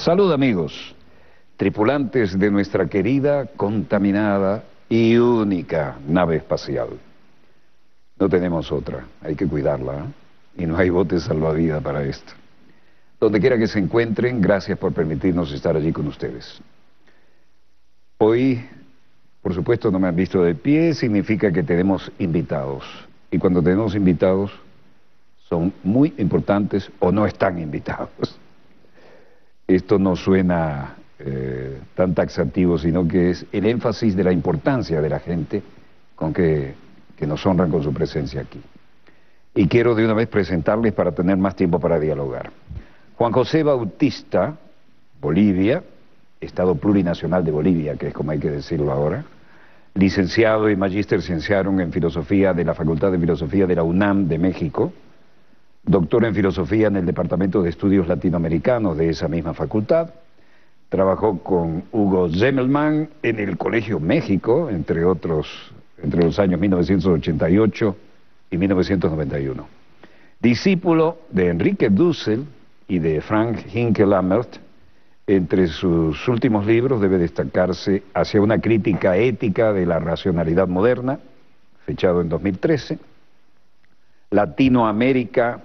Salud, amigos, tripulantes de nuestra querida, contaminada y única nave espacial. No tenemos otra, hay que cuidarla, ¿eh? Y no hay botes salvavidas para esto. Donde quiera que se encuentren, gracias por permitirnos estar allí con ustedes. Hoy, por supuesto, no me han visto de pie, significa que tenemos invitados. Y cuando tenemos invitados, son muy importantes o no están invitados. Esto no suena tan taxativo, sino que es el énfasis de la importancia de la gente con que nos honran con su presencia aquí. Y quiero de una vez presentarles para tener más tiempo para dialogar. Juan José Bautista, Bolivia, Estado Plurinacional de Bolivia, que es como hay que decirlo ahora, licenciado y magíster cienciarum en Filosofía de la Facultad de Filosofía de la UNAM de México, doctor en Filosofía en el Departamento de Estudios Latinoamericanos de esa misma facultad, trabajó con Hugo Zemelman en el Colegio México, entre otros, entre los años 1988 y 1991. Discípulo de Enrique Dussel y de Frank Hinkelammert, entre sus últimos libros debe destacarse Hacia una crítica ética de la racionalidad moderna, fechado en 2013, Latinoamérica,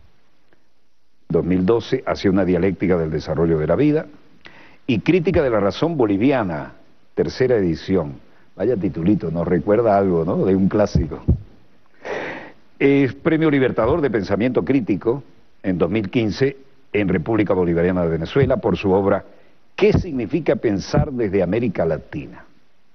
2012, Hacia una dialéctica del desarrollo de la vida, y Crítica de la razón boliviana, tercera edición. Vaya titulito, nos recuerda algo, ¿no?, de un clásico. Es Premio Libertador de Pensamiento Crítico en 2015 en República Bolivariana de Venezuela por su obra ¿Qué significa pensar desde América Latina?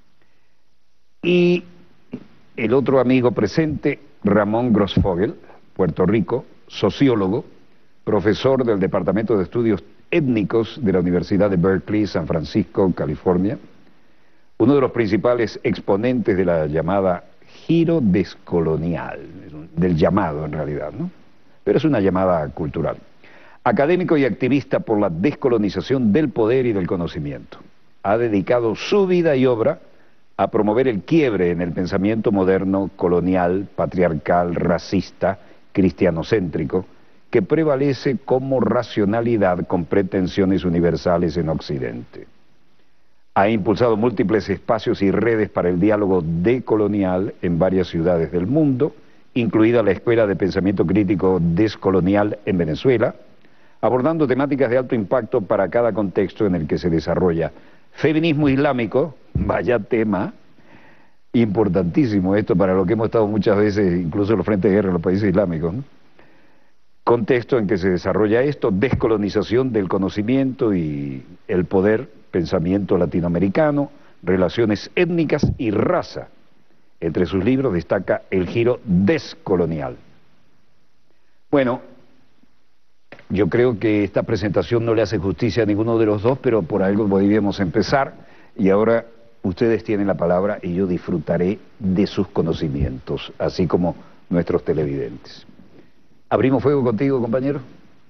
Y el otro amigo presente, Ramón Grossfogel, Puerto Rico, sociólogo, profesor del Departamento de Estudios Étnicos de la Universidad de Berkeley, San Francisco, California, uno de los principales exponentes de la llamada giro descolonial, del llamado en realidad, ¿no? Pero es una llamada cultural. Académico y activista por la descolonización del poder y del conocimiento. Ha dedicado su vida y obra a promover el quiebre en el pensamiento moderno, colonial, patriarcal, racista, cristianocéntrico, que prevalece como racionalidad con pretensiones universales en Occidente. Ha impulsado múltiples espacios y redes para el diálogo decolonial en varias ciudades del mundo, incluida la Escuela de Pensamiento Crítico Descolonial en Venezuela, abordando temáticas de alto impacto para cada contexto en el que se desarrolla. Feminismo islámico, vaya tema, importantísimo esto para lo que hemos estado muchas veces, incluso en los frentes de guerra en los países islámicos, ¿no? Contexto en que se desarrolla esto, descolonización del conocimiento y el poder, pensamiento latinoamericano, relaciones étnicas y raza. Entre sus libros destaca El giro descolonial. Bueno, yo creo que esta presentación no le hace justicia a ninguno de los dos, pero por algo podríamos empezar, y ahora ustedes tienen la palabra y yo disfrutaré de sus conocimientos, así como nuestros televidentes. ¿Abrimos fuego contigo, compañero?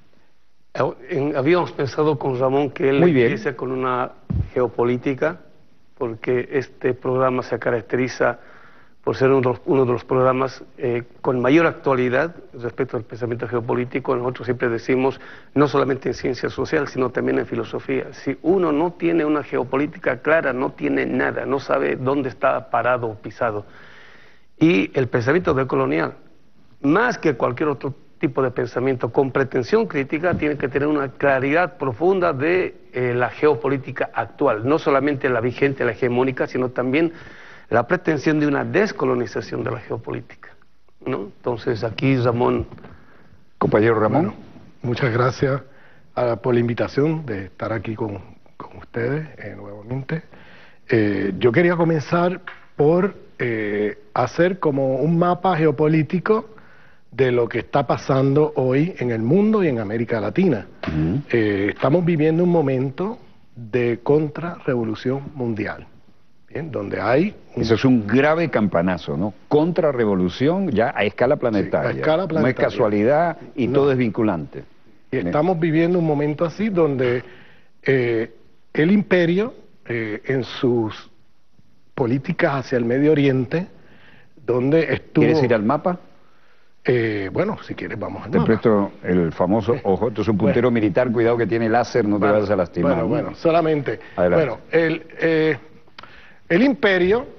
Habíamos pensado con Ramón que él empiece con una geopolítica, porque este programa se caracteriza por ser uno de los programas con mayor actualidad respecto al pensamiento geopolítico. Nosotros siempre decimos, no solamente en ciencia social, sino también en filosofía. Si uno no tiene una geopolítica clara, no tiene nada, no sabe dónde está parado o pisado. Y el pensamiento decolonial, más que cualquier otro tipo de pensamiento con pretensión crítica, tiene que tener una claridad profunda de la geopolítica actual, no solamente la vigente, la hegemónica, sino también la pretensión de una descolonización de la geopolítica, ¿no? Entonces aquí Ramón. Compañero Ramón. Bueno, muchas gracias por la invitación de estar aquí con ustedes nuevamente. Yo quería comenzar por hacer como un mapa geopolítico de lo que está pasando hoy en el mundo y en América Latina. Estamos viviendo un momento de contrarrevolución mundial, ¿bien? Donde hay... Eso es un grave campanazo, ¿no? Contrarrevolución ya a escala planetaria. Sí, a escala planetaria. No es casualidad y todo es vinculante. Y estamos viviendo un momento así donde el imperio, en sus políticas hacia el Medio Oriente, donde estuvo... ¿Quieres ir al mapa? Bueno, si quieres vamos al Te mapa. presto el famoso ojo. Esto es un puntero militar, cuidado que tiene láser, no te vayas a lastimar. Bueno, solamente. Adelante. Bueno, el imperio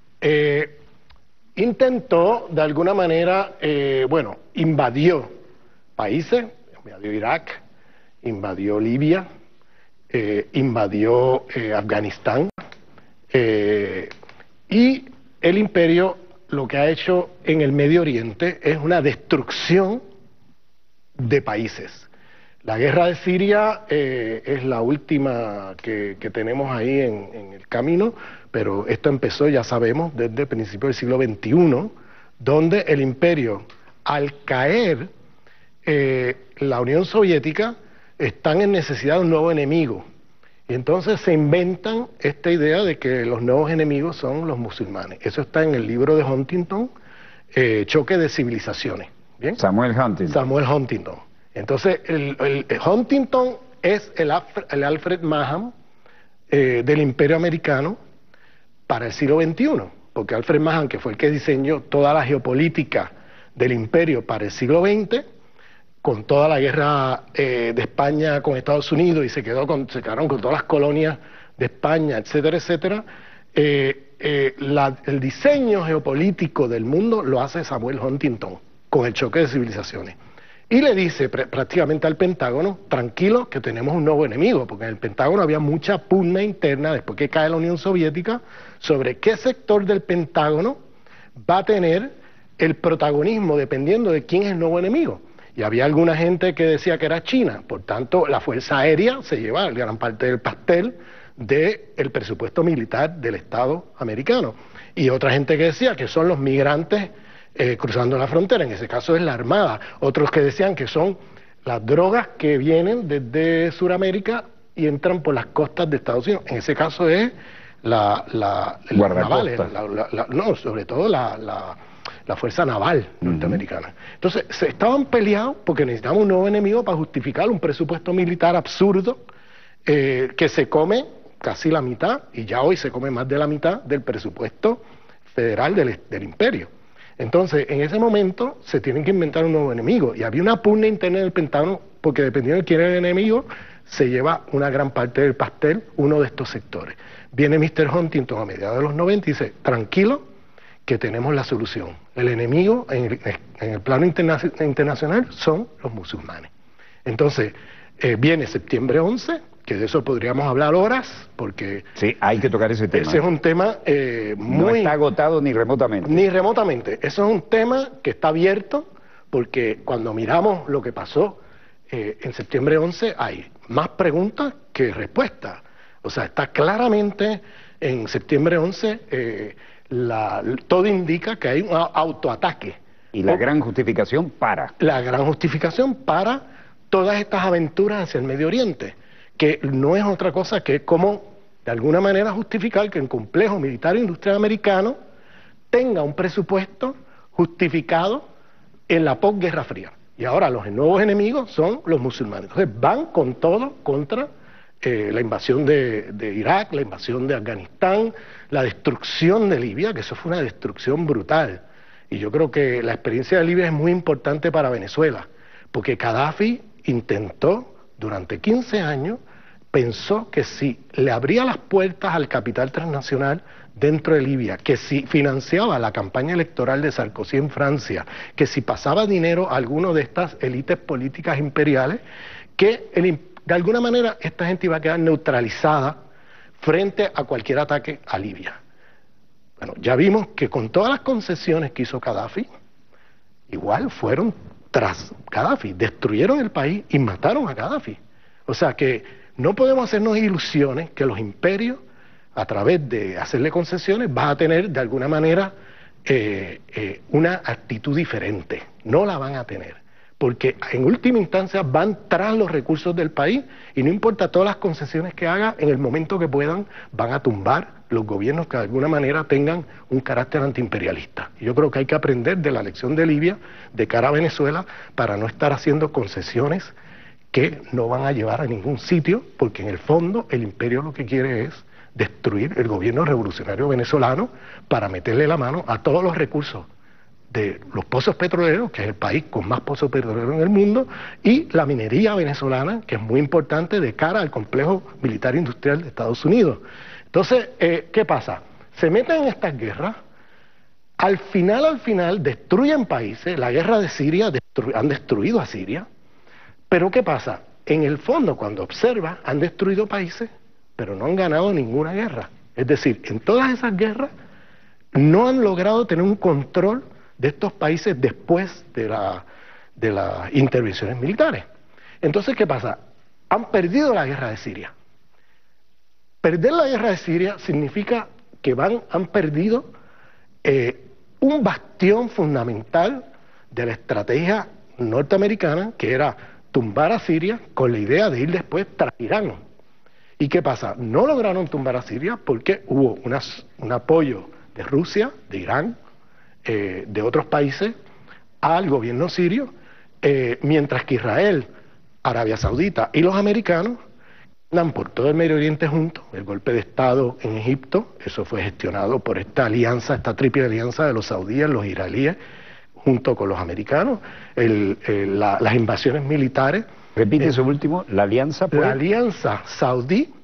intentó de alguna manera, invadió países, invadió Irak, invadió Libia, invadió Afganistán, y el imperio lo que ha hecho en el Medio Oriente es una destrucción de países. La guerra de Siria es la última que tenemos ahí en el camino, pero esto empezó, ya sabemos, desde el principio del siglo XXI, donde el imperio, al caer la Unión Soviética, están en necesidad de un nuevo enemigo. Y entonces se inventan esta idea de que los nuevos enemigos son los musulmanes. Eso está en el libro de Huntington, Choque de Civilizaciones. ¿Bien? Samuel Huntington. Samuel Huntington. Entonces, el Huntington es el Alfred Maham del Imperio Americano para el siglo XXI, porque Alfred Maham, que fue el que diseñó toda la geopolítica del imperio para el siglo XX, con toda la guerra de España con Estados Unidos y se quedaron con todas las colonias de España, etcétera, etcétera, el diseño geopolítico del mundo lo hace Samuel Huntington con el Choque de Civilizaciones. Y le dice prácticamente al Pentágono, tranquilo que tenemos un nuevo enemigo, porque en el Pentágono había mucha pugna interna después que cae la Unión Soviética sobre qué sector del Pentágono va a tener el protagonismo dependiendo de quién es el nuevo enemigo. Y había alguna gente que decía que era China, por tanto la Fuerza Aérea se lleva gran parte del pastel del presupuesto militar del Estado americano. Y otra gente que decía que son los migrantes cruzando la frontera, en ese caso es la Armada. Otros que decían que son las drogas que vienen desde Sudamérica y entran por las costas de Estados Unidos. En ese caso es la sobre todo la Fuerza Naval norteamericana. Entonces, se estaban peleados porque necesitamos un nuevo enemigo para justificar un presupuesto militar absurdo que se come casi la mitad, y ya hoy se come más de la mitad del presupuesto federal del imperio. Entonces, en ese momento se tienen que inventar un nuevo enemigo, y había una pugna interna en el Pentágono porque dependiendo de quién era el enemigo, se lleva una gran parte del pastel uno de estos sectores. Viene Mr. Huntington a mediados de los 90 y dice, tranquilo, que tenemos la solución. El enemigo en el plano internacional son los musulmanes. Entonces, viene septiembre 11, que de eso podríamos hablar horas, porque... Sí, hay que tocar ese tema. Ese es un tema no está agotado ni remotamente. Ni remotamente. Eso es un tema que está abierto, porque cuando miramos lo que pasó en septiembre 11, hay más preguntas que respuestas. O sea, está claramente en septiembre 11... todo indica que hay un autoataque. Y la gran justificación para. La gran justificación para todas estas aventuras hacia el Medio Oriente, que no es otra cosa que como, de alguna manera, justificar que el complejo militar e industrial americano tenga un presupuesto justificado en la posguerra fría. Y ahora los nuevos enemigos son los musulmanes. Entonces van con todo contra la invasión de Irak, la invasión de Afganistán, la destrucción de Libia, que eso fue una destrucción brutal. Y yo creo que la experiencia de Libia es muy importante para Venezuela, porque Gaddafi intentó, durante 15 años, pensó que si le abría las puertas al capital transnacional dentro de Libia, que si financiaba la campaña electoral de Sarkozy en Francia, que si pasaba dinero a alguno de estas élites políticas imperiales, que de alguna manera esta gente iba a quedar neutralizada frente a cualquier ataque a Libia. Bueno, ya vimos que con todas las concesiones que hizo Gaddafi, igual fueron tras Gaddafi, destruyeron el país y mataron a Gaddafi. O sea que no podemos hacernos ilusiones que los imperios, a través de hacerle concesiones, van a tener de alguna manera una actitud diferente. No la van a tener. Porque en última instancia van tras los recursos del país y no importa todas las concesiones que haga, en el momento que puedan van a tumbar los gobiernos que de alguna manera tengan un carácter antiimperialista. Y yo creo que hay que aprender de la lección de Libia de cara a Venezuela para no estar haciendo concesiones que no van a llevar a ningún sitio, porque en el fondo el imperio lo que quiere es destruir el gobierno revolucionario venezolano para meterle la mano a todos los recursos de los pozos petroleros, que es el país con más pozos petroleros en el mundo, y la minería venezolana, que es muy importante de cara al complejo militar industrial de Estados Unidos. Entonces, ¿qué pasa? Se meten en estas guerras, al final destruyen países. La guerra de Siria han destruido a Siria, pero ¿qué pasa? En el fondo, cuando observas, han destruido países, pero no han ganado ninguna guerra. Es decir, en todas esas guerras no han logrado tener un control de estos países después de las intervenciones militares. Entonces, ¿qué pasa? Han perdido la guerra de Siria. Perder la guerra de Siria significa que han perdido un bastión fundamental de la estrategia norteamericana, que era tumbar a Siria con la idea de ir después tras Irán. ¿Y qué pasa? No lograron tumbar a Siria porque hubo un apoyo de Rusia, de Irán, de otros países al gobierno sirio, mientras que Israel, Arabia Saudita y los americanos andan por todo el Medio Oriente juntos. El golpe de Estado en Egipto, eso fue gestionado por esta alianza, esta triple alianza de los saudíes, los israelíes, junto con los americanos, las invasiones militares. Repite eso último, la alianza. La alianza saudí,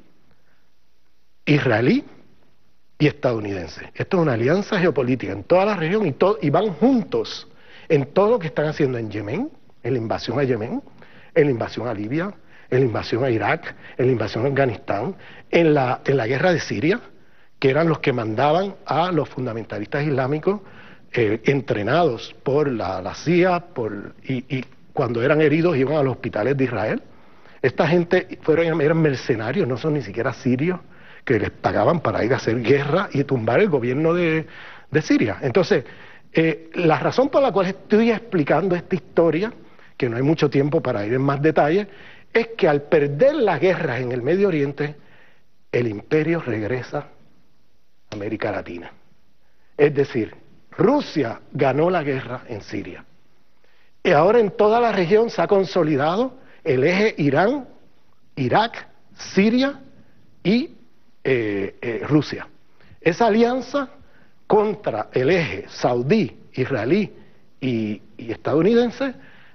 israelí y estadounidense. Esto es una alianza geopolítica en toda la región y van juntos en todo lo que están haciendo en Yemen, en la invasión a Yemen, en la invasión a Libia, en la invasión a Irak, en la invasión a Afganistán, en la guerra de Siria, que eran los que mandaban a los fundamentalistas islámicos entrenados por la CIA, y cuando eran heridos iban a los hospitales de Israel. Esta gente eran mercenarios, no son ni siquiera sirios, que les pagaban para ir a hacer guerra y tumbar el gobierno de Siria. Entonces, la razón por la cual estoy explicando esta historia, que no hay mucho tiempo para ir en más detalles, es que al perder las guerras en el Medio Oriente, el imperio regresa a América Latina. Es decir, Rusia ganó la guerra en Siria. Y ahora en toda la región se ha consolidado el eje Irán, Irak, Siria y Rusia. Esa alianza contra el eje saudí, israelí y estadounidense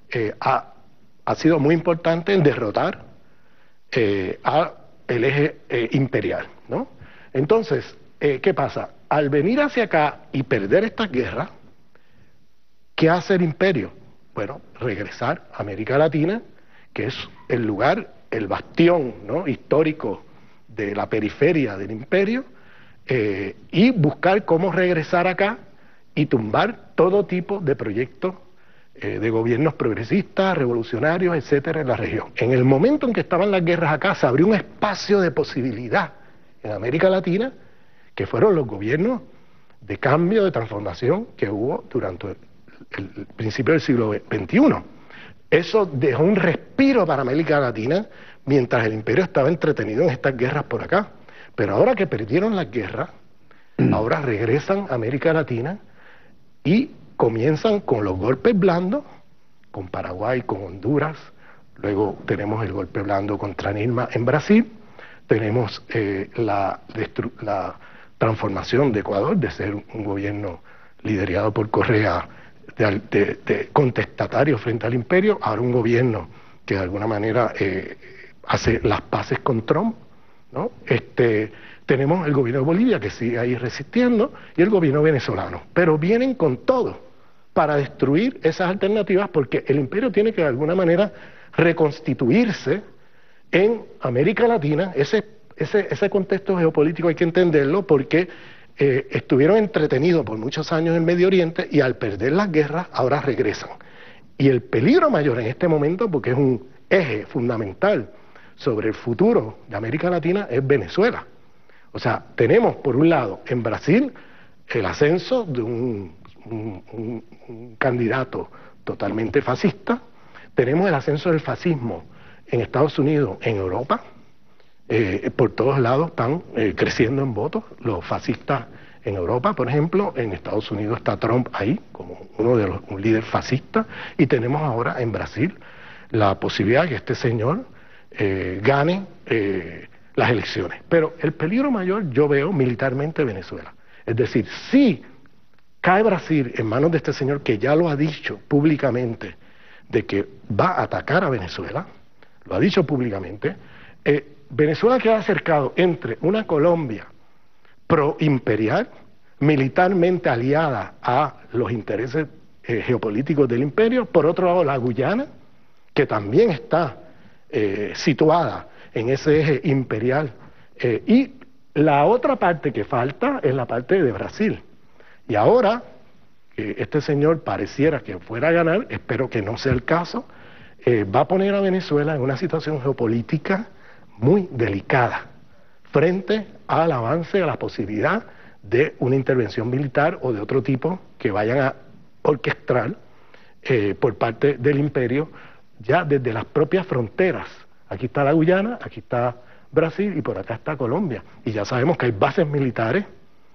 ha sido muy importante en derrotar al eje imperial, ¿no? Entonces, ¿qué pasa? Al venir hacia acá y perder estas guerras, ¿qué hace el imperio? Bueno, regresar a América Latina, que es el lugar, el bastión, ¿no?, histórico de la periferia del imperio, y buscar cómo regresar acá y tumbar todo tipo de proyectos de gobiernos progresistas, revolucionarios, etcétera, en la región. En el momento en que estaban las guerras acá, se abrió un espacio de posibilidad en América Latina, que fueron los gobiernos de cambio, de transformación que hubo durante el principio del siglo XXI. Eso dejó un respiro para América Latina mientras el imperio estaba entretenido en estas guerras por acá. Pero ahora que perdieron las guerras, ahora regresan a América Latina y comienzan con los golpes blandos, con Paraguay, con Honduras, luego tenemos el golpe blando contra Dilma en Brasil, tenemos la transformación de Ecuador, de ser un gobierno liderado por Correa, de contestatario frente al imperio, ahora un gobierno que de alguna manera hace las paces con Trump, ¿no? Tenemos el gobierno de Bolivia que sigue ahí resistiendo y el gobierno venezolano, pero vienen con todo para destruir esas alternativas, porque el imperio tiene que de alguna manera reconstituirse en América Latina. Ese contexto geopolítico hay que entenderlo, porque estuvieron entretenidos por muchos años en Medio Oriente y al perder las guerras ahora regresan. Y el peligro mayor en este momento, porque es un eje fundamental sobre el futuro de América Latina, es Venezuela. O sea, tenemos por un lado en Brasil el ascenso de un candidato totalmente fascista, tenemos el ascenso del fascismo en Estados Unidos, en Europa, por todos lados están creciendo en votos los fascistas en Europa, por ejemplo. En Estados Unidos está Trump ahí como un líder fascista, y tenemos ahora en Brasil la posibilidad de que este señor gane las elecciones. Pero el peligro mayor yo veo militarmente Venezuela. Es decir, si cae Brasil en manos de este señor que ya lo ha dicho públicamente, de que va a atacar a Venezuela, lo ha dicho públicamente, Venezuela queda acercado entre una Colombia pro-imperial, militarmente aliada a los intereses geopolíticos del imperio, por otro lado la Guyana, que también está situada en ese eje imperial, y la otra parte que falta es la parte de Brasil. Y ahora, que este señor pareciera que fuera a ganar, espero que no sea el caso, va a poner a Venezuela en una situación geopolítica muy delicada, frente al avance, a la posibilidad de una intervención militar o de otro tipo que vayan a orquestar por parte del imperio, ya desde las propias fronteras. Aquí está la Guyana, aquí está Brasil y por acá está Colombia. Y ya sabemos que hay bases militares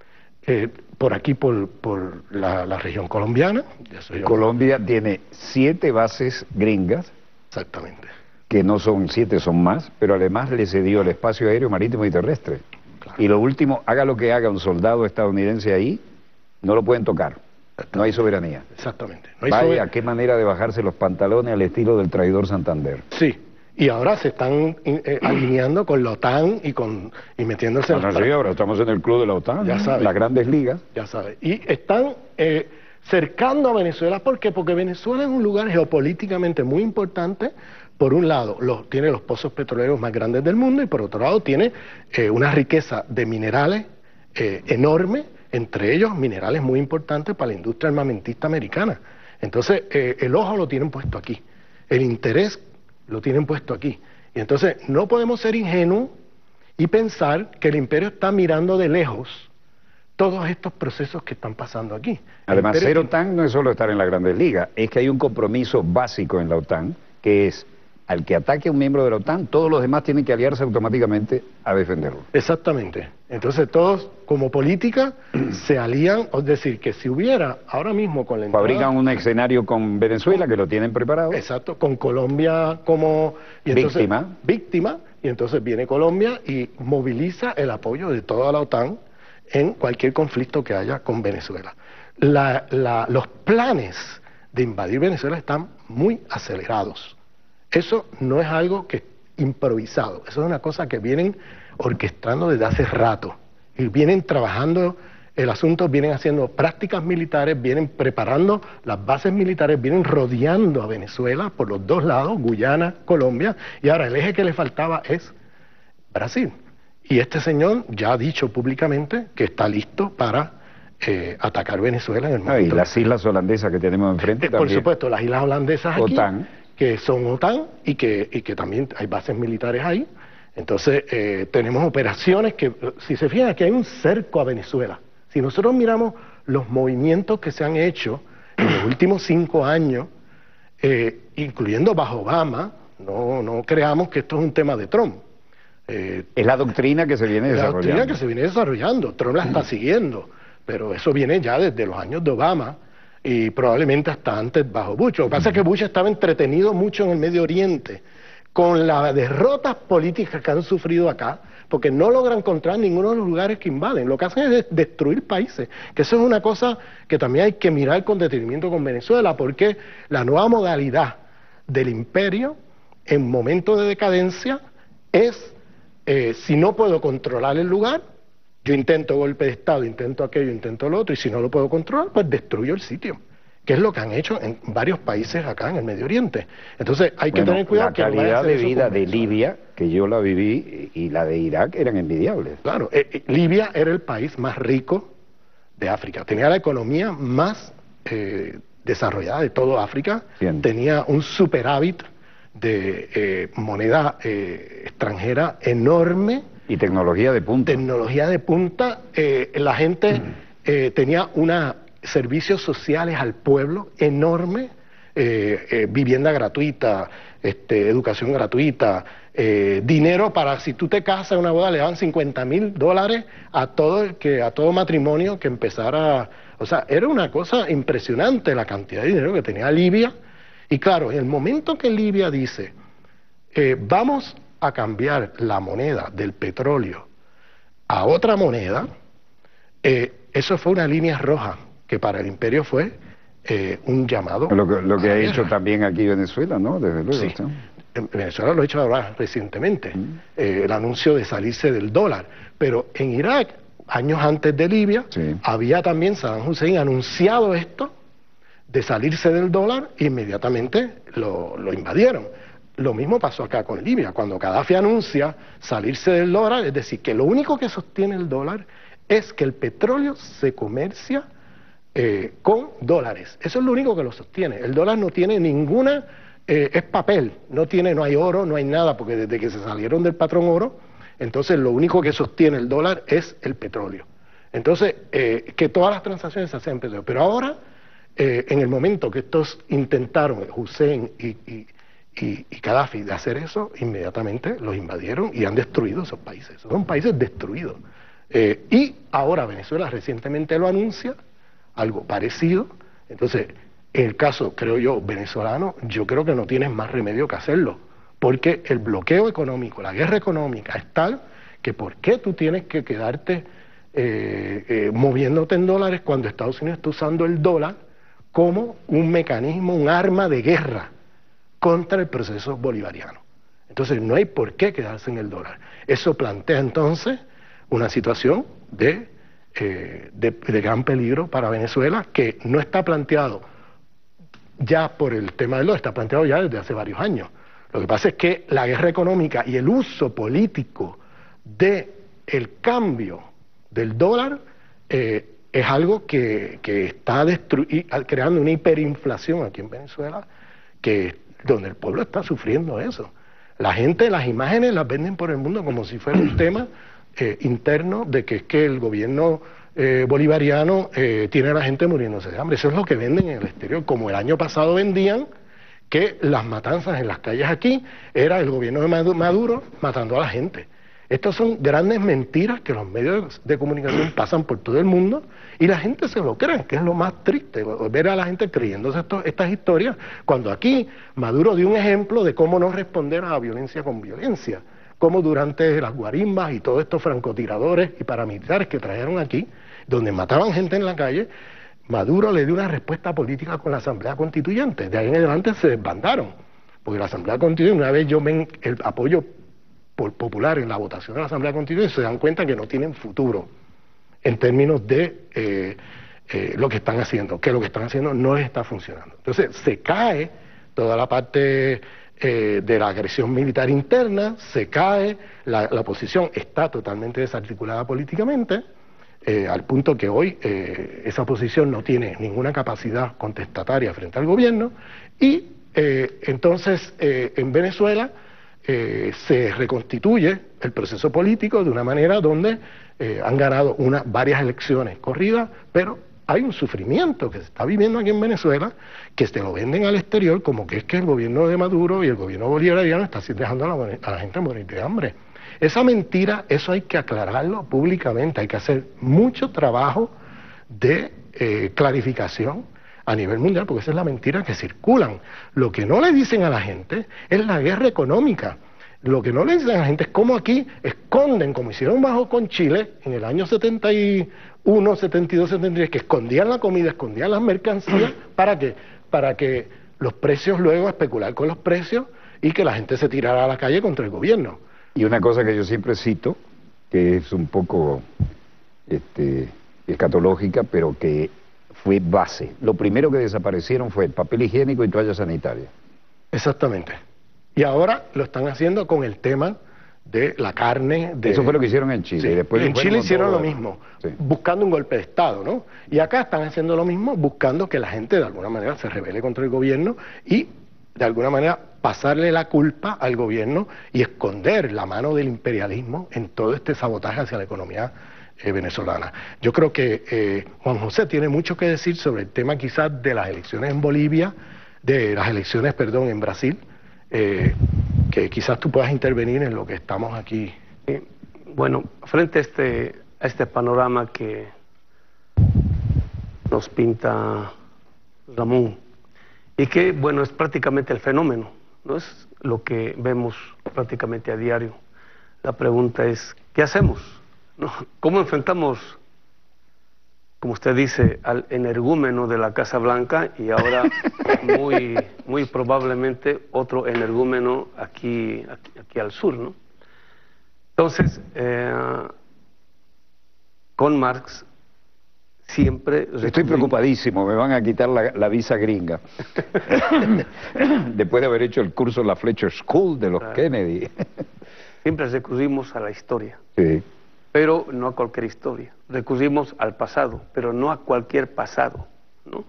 por aquí, por la región colombiana. Colombia tiene 7 bases gringas. Exactamente. Que no son 7, son más, pero además le cedió el espacio aéreo, marítimo y terrestre. Claro. Y lo último, haga lo que haga un soldado estadounidense ahí, no lo pueden tocar. No hay soberanía. Exactamente. No hay Vaya, qué manera de bajarse los pantalones al estilo del traidor Santander. Sí, y ahora se están alineando con la OTAN y metiéndose en sí, ahora estamos en el club de la OTAN, ya sabe, las grandes ligas. Ya sabes. Y están cercando a Venezuela. ¿Por qué? Porque Venezuela es un lugar geopolíticamente muy importante. Por un lado, tiene los pozos petroleros más grandes del mundo y por otro lado tiene una riqueza de minerales enorme, entre ellos minerales muy importantes para la industria armamentista americana. Entonces, el ojo lo tienen puesto aquí, el interés lo tienen puesto aquí. Y entonces, no podemos ser ingenuos y pensar que el imperio está mirando de lejos todos estos procesos que están pasando aquí. Además, ser OTAN no es solo estar en las grandes ligas, es que hay un compromiso básico en la OTAN, que es al que ataque a un miembro de la OTAN, todos los demás tienen que aliarse automáticamente a defenderlo. Exactamente. Entonces todos, como política, se alían, es decir, que si hubiera ahora mismo con la entrada... Fabrican un escenario con Venezuela, que lo tienen preparado. Exacto, con Colombia como... Y entonces, víctima, y entonces viene Colombia y moviliza el apoyo de toda la OTAN en cualquier conflicto que haya con Venezuela. Los planes de invadir Venezuela están muy acelerados. Eso no es algo que es improvisado, eso es una cosa que vienen orquestando desde hace rato. Y vienen trabajando el asunto, vienen haciendo prácticas militares, vienen preparando las bases militares, vienen rodeando a Venezuela por los dos lados, Guyana, Colombia, y ahora el eje que le faltaba es Brasil. Y este señor ya ha dicho públicamente que está listo para atacar Venezuela en el momento. Y las islas holandesas que tenemos enfrente también. Por supuesto, las islas holandesas aquí. OTAN. Que son OTAN y que también hay bases militares ahí. Entonces, tenemos operaciones que, si se fijan, aquí hay un cerco a Venezuela. Si nosotros miramos los movimientos que se han hecho en los últimos 5 años, incluyendo bajo Obama, no creamos que esto es un tema de Trump. Es la doctrina que se viene desarrollando. La doctrina que se viene desarrollando. Trump la está siguiendo, pero eso viene ya desde los años de Obama, y probablemente hasta antes bajo Bush. Lo que pasa es que Bush estaba entretenido mucho en el Medio Oriente con las derrotas políticas que han sufrido acá, porque no logran encontrar ninguno de los lugares que invaden. Lo que hacen es destruir países, que eso es una cosa que también hay que mirar con detenimiento con Venezuela, porque la nueva modalidad del imperio en momentos de decadencia es, si no puedo controlar el lugar, yo intento golpe de Estado, intento aquello, intento lo otro, y si no lo puedo controlar, pues destruyo el sitio, que es lo que han hecho en varios países acá en el Medio Oriente. Entonces hay que tener cuidado. La calidad de vida de Libia, que yo la viví, y la de Irak eran envidiables. Claro, Libia era el país más rico de África, tenía la economía más desarrollada de toda África, tenía un superávit de moneda extranjera enorme, y tecnología de punta. Tecnología de punta. La gente tenía servicios sociales al pueblo enorme, vivienda gratuita, educación gratuita, dinero para, si tú te casas en una boda, le daban $50,000 a todo matrimonio que empezara. O sea, era una cosa impresionante la cantidad de dinero que tenía Libia. Y claro, en el momento que Libia dice, vamos a cambiar la moneda del petróleo a otra moneda, eso fue una línea roja que para el imperio fue un llamado. Lo que ha hecho también aquí Venezuela, ¿no? Desde luego. Sí. En Venezuela lo ha hecho ahora recientemente, el anuncio de salirse del dólar. Pero en Irak, años antes de Libia, había también Saddam Hussein anunciado esto de salirse del dólar e inmediatamente lo invadieron. Lo mismo pasó acá con Libia, cuando Gaddafi anuncia salirse del dólar, es decir, que lo único que sostiene el dólar es que el petróleo se comercia con dólares. Eso es lo único que lo sostiene. El dólar no tiene ninguna, es papel, no hay oro, no hay nada, porque desde que se salieron del patrón oro, entonces lo único que sostiene el dólar es el petróleo. Entonces, que todas las transacciones se hacen en petróleo. Pero ahora, en el momento que estos intentaron, Hussein y Gaddafi, de hacer eso, inmediatamente los invadieron y han destruido esos países. Son países destruidos. Y ahora Venezuela recientemente lo anuncia, algo parecido. Entonces, en el caso, creo yo, venezolano, yo creo que no tienes más remedio que hacerlo, porque el bloqueo económico, la guerra económica es tal que ¿por qué tú tienes que quedarte moviéndote en dólares cuando Estados Unidos está usando el dólar como un mecanismo, un arma de guerra contra el proceso bolivariano? Entonces no hay por qué quedarse en el dólar. Eso plantea entonces una situación de gran peligro para Venezuela, que no está planteado ya por el tema del dólar, está planteado ya desde hace varios años. Lo que pasa es que la guerra económica y el uso político del cambio del dólar es algo que está creando una hiperinflación aquí en Venezuela, donde el pueblo está sufriendo eso. La gente, las imágenes las venden por el mundo como si fuera un tema interno de que es que el gobierno bolivariano tiene a la gente muriéndose de hambre. Eso es lo que venden en el exterior, como el año pasado vendían que las matanzas en las calles aquí era el gobierno de Maduro matando a la gente. Estas son grandes mentiras que los medios de comunicación pasan por todo el mundo y la gente se lo cree, que es lo más triste, ver a la gente creyéndose estas historias, cuando aquí Maduro dio un ejemplo de cómo no responder a la violencia con violencia, como durante las guarimbas y todos estos francotiradores y paramilitares que trajeron aquí, donde mataban gente en la calle, Maduro le dio una respuesta política con la Asamblea Constituyente. De ahí en adelante se desbandaron, porque la Asamblea Constituyente, una vez yo ven el apoyo popular en la votación de la Asamblea Constituyente, se dan cuenta que no tienen futuro en términos de lo que están haciendo, que lo que están haciendo no les está funcionando. Entonces se cae toda la parte de la agresión militar interna, se cae, la oposición está totalmente desarticulada políticamente, al punto que hoy esa oposición no tiene ninguna capacidad contestataria frente al gobierno y entonces en Venezuela se reconstituye el proceso político de una manera donde han ganado varias elecciones corridas, pero hay un sufrimiento que se está viviendo aquí en Venezuela, que se lo venden al exterior como que es que el gobierno de Maduro y el gobierno bolivariano está dejando a la gente morir de hambre. Esa mentira, eso hay que aclararlo públicamente, hay que hacer mucho trabajo de clarificación a nivel mundial, porque esa es la mentira que circulan. Lo que no le dicen a la gente es la guerra económica. Lo que no le dicen a la gente es cómo aquí esconden, como hicieron con Chile en el año 71, 72, 73, que escondían la comida, escondían las mercancías, ¿para qué? Para que los precios luego especular con los precios y que la gente se tirara a la calle contra el gobierno. Y una cosa que yo siempre cito, que es un poco escatológica, pero que fue base. Lo primero que desaparecieron fue el papel higiénico y toalla sanitaria. Exactamente. Y ahora lo están haciendo con el tema de la carne. Eso fue lo que hicieron en Chile. Sí. Y después en Chile hicieron lo mismo, buscando un golpe de Estado, ¿no? Y acá están haciendo lo mismo, buscando que la gente de alguna manera se rebele contra el gobierno y de alguna manera pasarle la culpa al gobierno y esconder la mano del imperialismo en todo este sabotaje hacia la economía venezolana. Yo creo que Juan José tiene mucho que decir sobre el tema quizás de las elecciones en Bolivia, de las elecciones, perdón, en Brasil, que quizás tú puedas intervenir en lo que estamos aquí. Bueno, frente a este panorama que nos pinta Ramón, y que, bueno, es prácticamente el fenómeno, no es lo que vemos prácticamente a diario. La pregunta es, ¿qué hacemos? ¿No? ¿Cómo enfrentamos como usted dice, al energúmeno de la Casa Blanca y ahora muy probablemente otro energúmeno aquí al sur, ¿no? Entonces, con Marx siempre... Estoy preocupadísimo, me van a quitar la visa gringa. Después de haber hecho el curso en la Fletcher School de los Kennedy. Siempre recurrimos a la historia. Sí. Pero no a cualquier historia. Recurrimos al pasado, pero no a cualquier pasado, ¿no?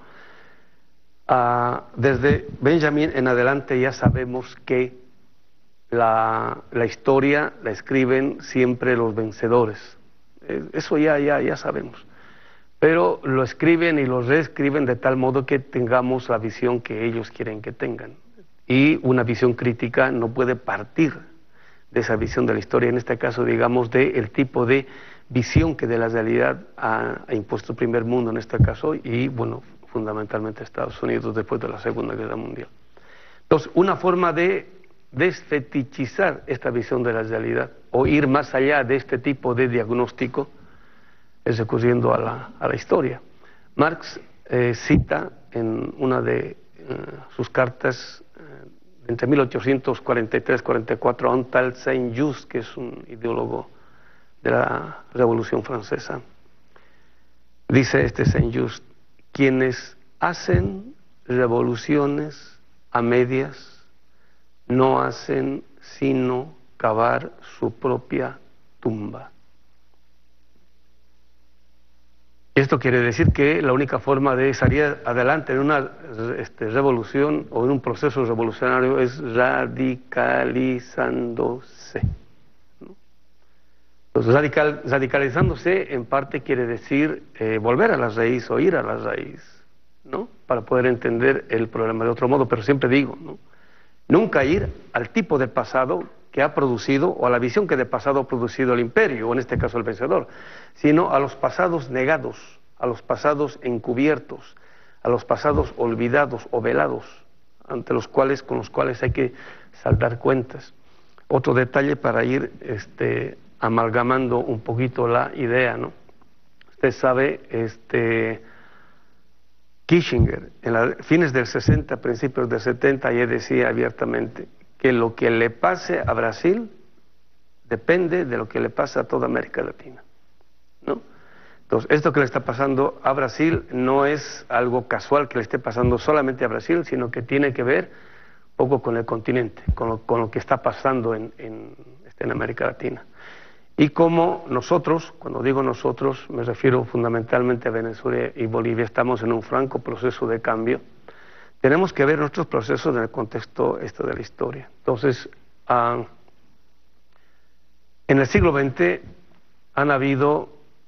Desde Benjamin en adelante ya sabemos que la historia la escriben siempre los vencedores. Eso ya sabemos. Pero lo escriben y lo reescriben de tal modo que tengamos la visión que ellos quieren que tengan. Y una visión crítica no puede partir de esa visión de la historia, en este caso, digamos, del tipo de visión que de la realidad ha impuesto el primer mundo, en este caso, y, bueno, fundamentalmente Estados Unidos después de la Segunda Guerra Mundial. Entonces, una forma de desfetichizar esta visión de la realidad, o ir más allá de este tipo de diagnóstico, es recurriendo a la historia. Marx cita en una de sus cartas, entre 1843-44, a un tal Saint-Just, que es un ideólogo de la Revolución Francesa. Dice este Saint-Just: quienes hacen revoluciones a medias no hacen sino cavar su propia tumba. Esto quiere decir que la única forma de salir adelante en una revolución o en un proceso revolucionario es radicalizándose, ¿no? Entonces, radicalizándose en parte quiere decir volver a la raíz o ir a la raíz, ¿no? Para poder entender el problema de otro modo, pero siempre digo, ¿no?, nunca ir al tipo de pasado que ha producido, o a la visión que de pasado ha producido el imperio, o en este caso el vencedor, sino a los pasados negados, a los pasados encubiertos, a los pasados olvidados o velados, con los cuales hay que saldar cuentas. Otro detalle para ir amalgamando un poquito la idea, ¿no? Usted sabe, Kissinger, en fines del 60, principios del 70, ya decía abiertamente que lo que le pase a Brasil depende de lo que le pasa a toda América Latina, ¿no? Entonces, esto que le está pasando a Brasil no es algo casual que le esté pasando solamente a Brasil, sino que tiene que ver un poco con el continente, con lo que está pasando en América Latina. Y como nosotros, cuando digo nosotros, me refiero fundamentalmente a Venezuela y Bolivia, estamos en un franco proceso de cambio, tenemos que ver nuestros procesos en el contexto de la historia. Entonces, en el siglo XX han habido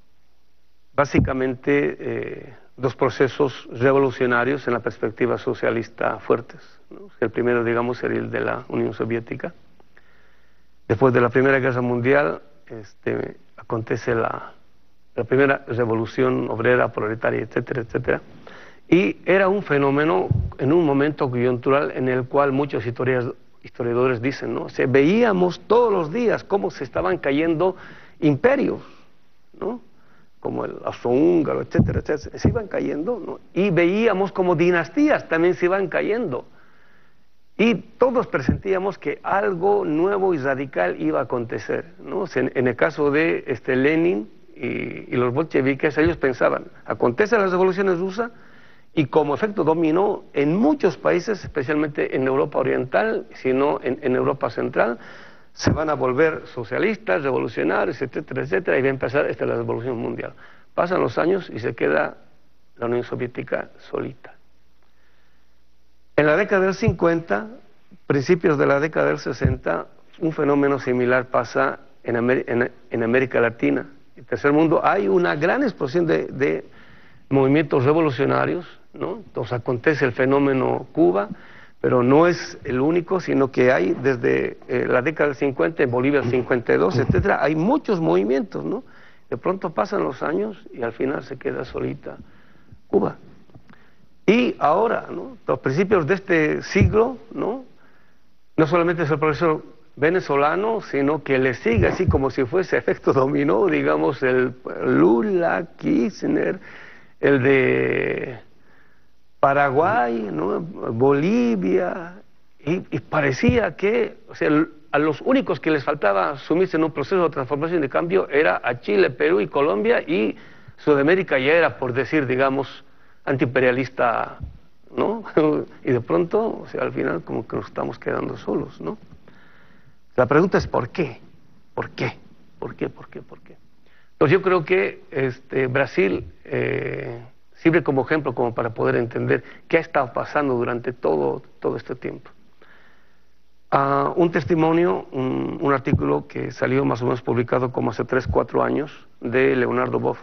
básicamente dos procesos revolucionarios en la perspectiva socialista fuertes, ¿no? El primero, digamos, sería el de la Unión Soviética. Después de la Primera Guerra Mundial acontece la primera revolución obrera, proletaria, etcétera, etcétera. Y era un fenómeno en un momento coyuntural en el cual muchos historiadores dicen, ¿no? Veíamos todos los días cómo se estaban cayendo imperios, ¿no?, como el austrohúngaro, etcétera, etcétera, se iban cayendo, ¿no? Y veíamos como dinastías también se iban cayendo. Y todos presentíamos que algo nuevo y radical iba a acontecer, ¿no? En el caso de Lenin y los bolcheviques, ellos pensaban, acontecen las revoluciones rusas, y como efecto dominó en muchos países, especialmente en Europa Oriental, sino en Europa Central, se van a volver socialistas, revolucionarios, etcétera, etcétera, y va a empezar la revolución mundial. Pasan los años y se queda la Unión Soviética solita. En la década del 50, principios de la década del 60, un fenómeno similar pasa en América Latina. En el tercer mundo hay una gran explosión de movimientos revolucionarios, ¿no? Entonces acontece el fenómeno Cuba, pero no es el único, sino que hay desde la década del 50, en Bolivia el 52, etcétera, hay muchos movimientos, ¿no? De pronto pasan los años y al final se queda solita Cuba. Y ahora, ¿no?, los principios de este siglo, ¿no?, no solamente es el proceso venezolano, sino que le sigue así como si fuese efecto dominó, digamos, el Lula, Kirchner, el de Paraguay, ¿no? Bolivia, y parecía que, o sea, a los únicos que les faltaba sumirse en un proceso de transformación y de cambio era a Chile, Perú y Colombia, y Sudamérica ya era, por decir, digamos, antiimperialista, ¿no? Y de pronto, o sea, al final como que nos estamos quedando solos, ¿no? La pregunta es ¿por qué? ¿Por qué? ¿Por qué? ¿Por qué? ¿Por qué? Entonces yo creo que Brasil sirve como ejemplo como para poder entender qué ha estado pasando durante todo este tiempo. Un testimonio, un artículo que salió más o menos publicado como hace 3, 4 años de Leonardo Boff,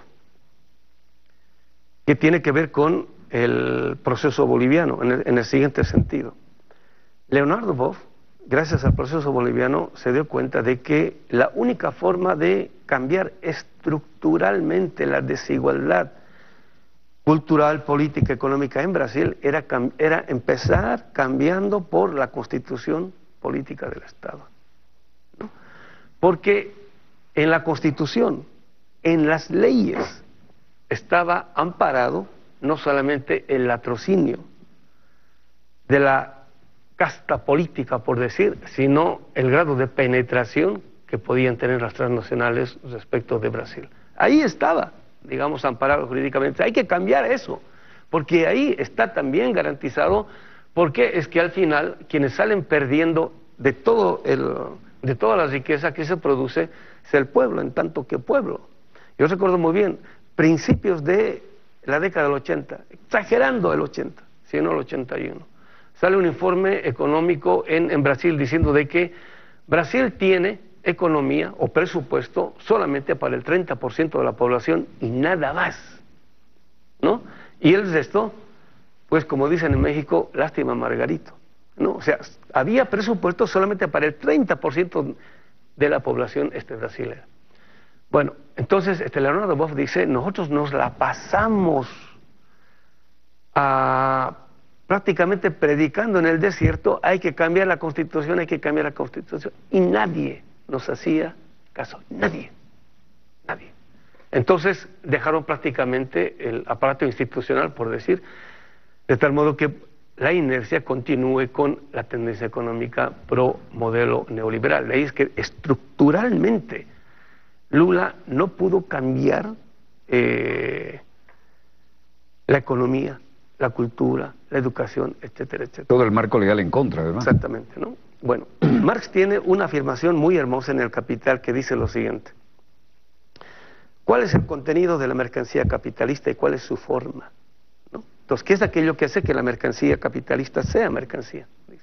que tiene que ver con el proceso boliviano en el siguiente sentido. Leonardo Boff, gracias al proceso boliviano, se dio cuenta de que la única forma de cambiar estructuralmente la desigualdad cultural, política, económica en Brasil era empezar cambiando por la constitución política del Estado, ¿no? Porque en la Constitución, en las leyes, estaba amparado no solamente el latrocinio de la casta política, por decir, sino el grado de penetración que podían tener las transnacionales respecto de Brasil. Ahí estaba, digamos, amparado jurídicamente. Hay que cambiar eso, porque ahí está también garantizado, porque es que al final quienes salen perdiendo de toda la riqueza que se produce es el pueblo, en tanto que pueblo. Yo recuerdo muy bien, principios de la década del 80, exagerando el 80, sino el 81, sale un informe económico en Brasil diciendo de que Brasil tiene economía o presupuesto solamente para el 30% de la población y nada más, ¿no? Y el resto, pues como dicen en México, lástima Margarito, ¿no? O sea, había presupuesto solamente para el 30% de la población brasileña. Bueno, entonces Leonardo Boff dice, nosotros nos la pasamos prácticamente predicando en el desierto, hay que cambiar la Constitución, hay que cambiar la Constitución, y nadie nos hacía caso, nadie. Entonces dejaron prácticamente el aparato institucional, por decir, de tal modo que la inercia continúe con la tendencia económica pro modelo neoliberal. De ahí es que estructuralmente Lula no pudo cambiar la economía, la cultura, la educación, etcétera, etcétera. Todo el marco legal en contra, además. Exactamente, ¿no? Bueno, Marx tiene una afirmación muy hermosa en El Capital que dice lo siguiente. ¿Cuál es el contenido de la mercancía capitalista y cuál es su forma? ¿No? Entonces, ¿qué es aquello que hace que la mercancía capitalista sea mercancía? Dice.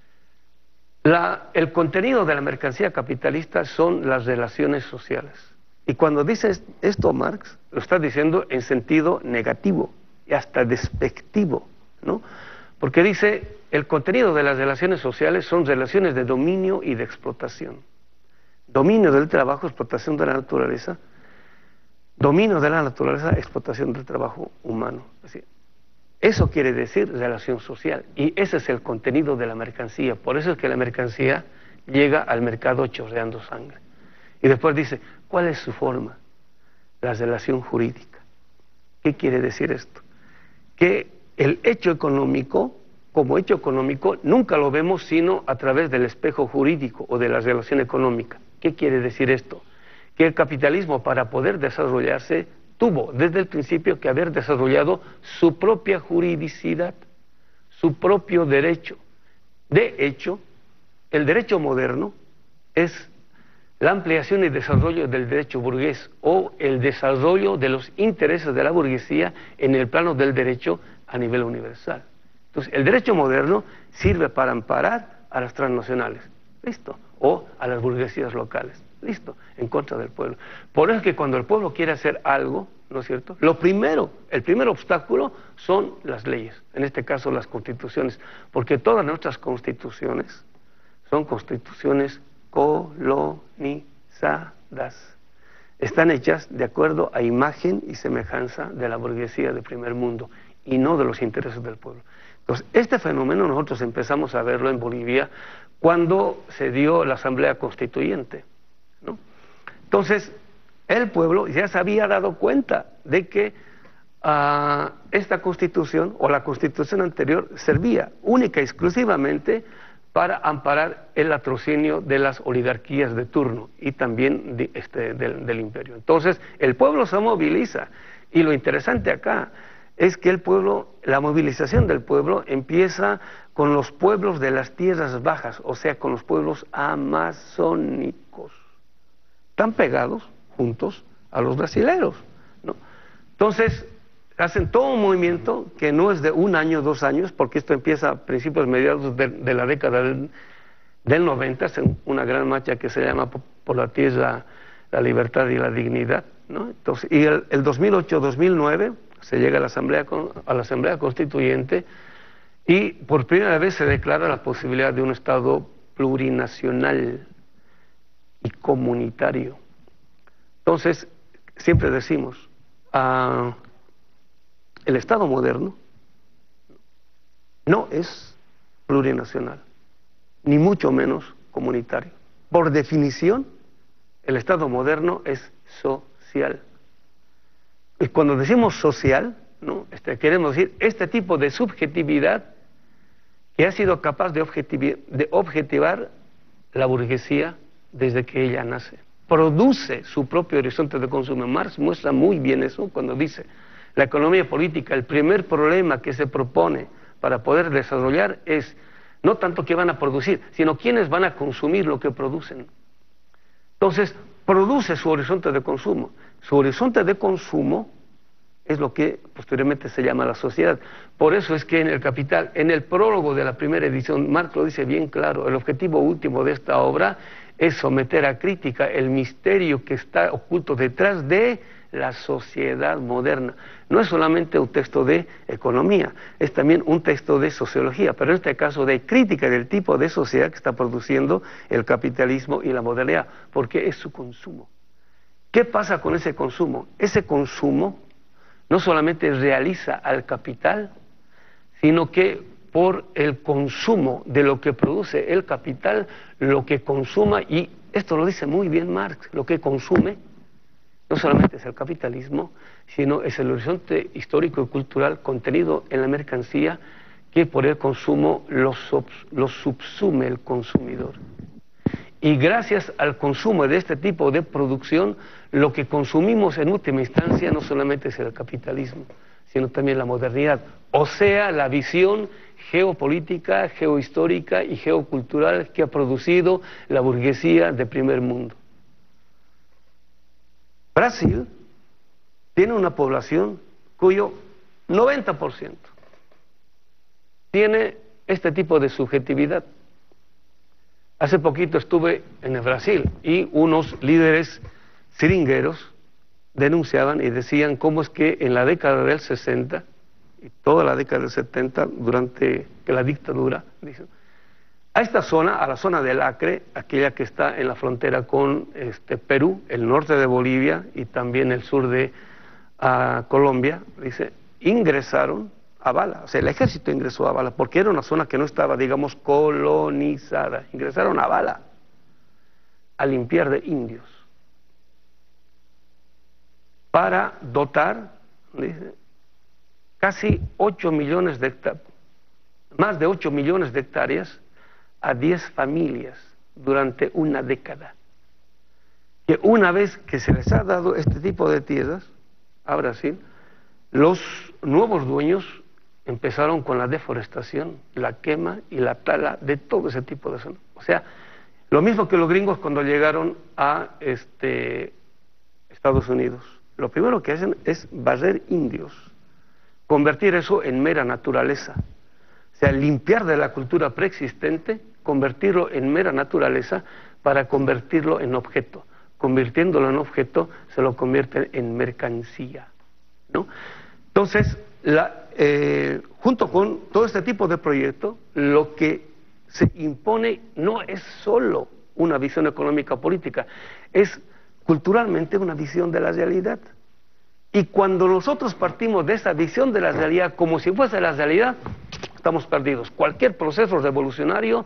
El contenido de la mercancía capitalista son las relaciones sociales. Y cuando dice esto Marx, lo está diciendo en sentido negativo y hasta despectivo, ¿no? Porque dice, el contenido de las relaciones sociales son relaciones de dominio y de explotación. Dominio del trabajo, explotación de la naturaleza. Dominio de la naturaleza, explotación del trabajo humano. Así. Eso quiere decir relación social. Y ese es el contenido de la mercancía. Por eso es que la mercancía llega al mercado chorreando sangre. Y después dice, ¿cuál es su forma? La relación jurídica. ¿Qué quiere decir esto? Que el hecho económico, como hecho económico, nunca lo vemos sino a través del espejo jurídico o de la relación económica. ¿Qué quiere decir esto? Que el capitalismo, para poder desarrollarse, tuvo desde el principio que haber desarrollado su propia juridicidad, su propio derecho. De hecho, el derecho moderno es la ampliación y desarrollo del derecho burgués o el desarrollo de los intereses de la burguesía en el plano del derecho a nivel universal. Entonces, el derecho moderno sirve para amparar a las transnacionales, ¿listo? O a las burguesías locales, ¿listo? En contra del pueblo. Por eso es que cuando el pueblo quiere hacer algo, ¿no es cierto? El primer obstáculo son las leyes, en este caso las constituciones, porque todas nuestras constituciones son constituciones colonizadas. Están hechas de acuerdo a imagen y semejanza de la burguesía de primer mundo y no de los intereses del pueblo. Entonces, este fenómeno nosotros empezamos a verlo en Bolivia cuando se dio la Asamblea Constituyente, ¿no? Entonces, el pueblo ya se había dado cuenta de que esta constitución o la constitución anterior servía única y exclusivamente para amparar el latrocinio de las oligarquías de turno y también del imperio. Entonces, el pueblo se moviliza, y lo interesante acá es que el pueblo, la movilización del pueblo empieza con los pueblos de las tierras bajas, o sea, con los pueblos amazónicos. Están pegados juntos a los brasileros, ¿no? Entonces, hacen todo un movimiento que no es de 1 año, 2 años, porque esto empieza a principios, mediados de la década del 90, es una gran marcha que se llama Por la Tierra, la Libertad y la Dignidad, ¿no? Entonces, y el 2008-2009 se llega a la Asamblea Constituyente y por primera vez se declara la posibilidad de un Estado plurinacional y comunitario. Entonces, siempre decimos, el Estado moderno no es plurinacional, ni mucho menos comunitario. Por definición, el Estado moderno es social. Y cuando decimos social, ¿no? Queremos decir este tipo de subjetividad que ha sido capaz de objetivar la burguesía desde que ella nace. Produce su propio horizonte de consumo. Marx muestra muy bien eso cuando dice: la economía política, el primer problema que se propone para poder desarrollar es no tanto qué van a producir, sino quiénes van a consumir lo que producen. Entonces, produce su horizonte de consumo. Su horizonte de consumo es lo que posteriormente se llama la sociedad. Por eso es que en El Capital, en el prólogo de la primera edición, Marx lo dice bien claro: el objetivo último de esta obra es someter a crítica el misterio que está oculto detrás de la sociedad moderna. No es solamente un texto de economía, es también un texto de sociología, pero en este caso de crítica del tipo de sociedad que está produciendo el capitalismo y la modernidad, porque es su consumo. ¿Qué pasa con ese consumo? Ese consumo no solamente realiza al capital, sino que por el consumo de lo que produce el capital, lo que consuma, y esto lo dice muy bien Marx, lo que consume no solamente es el capitalismo, sino es el horizonte histórico y cultural contenido en la mercancía que por el consumo lo subsume el consumidor. Y gracias al consumo de este tipo de producción, lo que consumimos en última instancia no solamente es el capitalismo, sino también la modernidad, o sea, la visión geopolítica, geohistórica y geocultural que ha producido la burguesía de primer mundo. Brasil tiene una población cuyo 90% tiene este tipo de subjetividad. Hace poquito estuve en el Brasil y unos líderes seringueros denunciaban y decían cómo es que en la década del 60 y toda la década del 70, durante la dictadura, dicen, a esta zona, a la zona del Acre, aquella que está en la frontera con Perú, el norte de Bolivia y también el sur de Colombia, dice, ingresaron a bala, o sea, el ejército ingresó a bala, porque era una zona que no estaba, digamos, colonizada, ingresaron a bala a limpiar de indios, para dotar, dice, casi 8 millones de hectáreas, más de 8 millones de hectáreas a 10 familias durante una década. Que una vez que se les ha dado este tipo de tierras a Brasil, los nuevos dueños empezaron con la deforestación, la quema y la tala de todo ese tipo de zonas. O sea, lo mismo que los gringos cuando llegaron a Estados Unidos. Lo primero que hacen es barrer indios, convertir eso en mera naturaleza. O sea, limpiar de la cultura preexistente, convertirlo en mera naturaleza para convertirlo en objeto. Convirtiéndolo en objeto, se lo convierten en mercancía, ¿no? Entonces, junto con todo este tipo de proyectos, lo que se impone no es solo una visión económica o política, es culturalmente una visión de la realidad. Y cuando nosotros partimos de esa visión de la realidad como si fuese la realidad, estamos perdidos. Cualquier proceso revolucionario,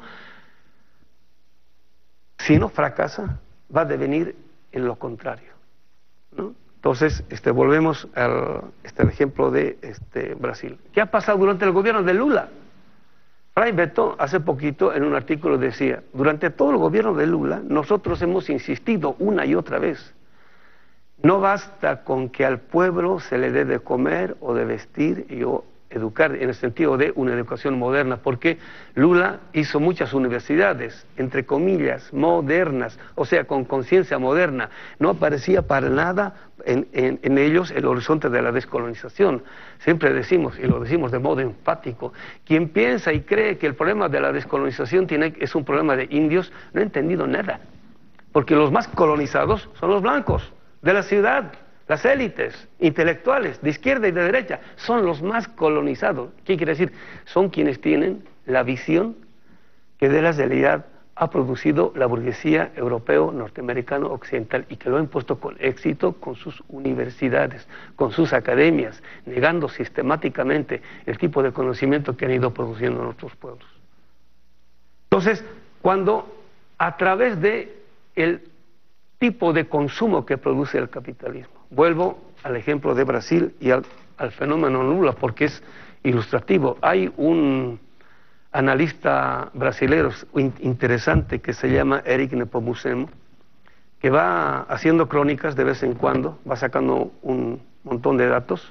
si no fracasa, va a devenir en lo contrario, ¿no? Entonces, volvemos al ejemplo de Brasil. ¿Qué ha pasado durante el gobierno de Lula? Fray Beto hace poquito en un artículo decía, durante todo el gobierno de Lula nosotros hemos insistido una y otra vez, no basta con que al pueblo se le dé de comer o de vestir o educar en el sentido de una educación moderna, porque Lula hizo muchas universidades, entre comillas, modernas, o sea, con conciencia moderna. No aparecía para nada en ellos el horizonte de la descolonización. Siempre decimos, y lo decimos de modo enfático, quien piensa y cree que el problema de la descolonización es un problema de indios, no ha entendido nada, porque los más colonizados son los blancos de la ciudad. Las élites intelectuales de izquierda y de derecha son los más colonizados. ¿Qué quiere decir? Son quienes tienen la visión que de la realidad ha producido la burguesía europeo, norteamericano, occidental, y que lo ha impuesto con éxito con sus universidades, con sus academias, negando sistemáticamente el tipo de conocimiento que han ido produciendo nuestros pueblos. Entonces, cuando a través de el tipo de consumo que produce el capitalismo, vuelvo al ejemplo de Brasil y al fenómeno Lula porque es ilustrativo. Hay un analista brasileño interesante que se llama Eric Nepomucemo, que va haciendo crónicas de vez en cuando, va sacando un montón de datos.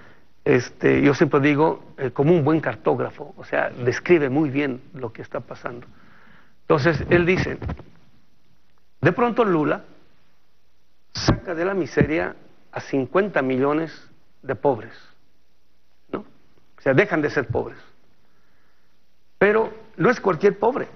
Yo siempre digo, como un buen cartógrafo, o sea, describe muy bien lo que está pasando. Entonces, él dice, de pronto Lula saca de la miseria a 50 millones de pobres, ¿no? O sea, dejan de ser pobres. Pero no es cualquier pobre.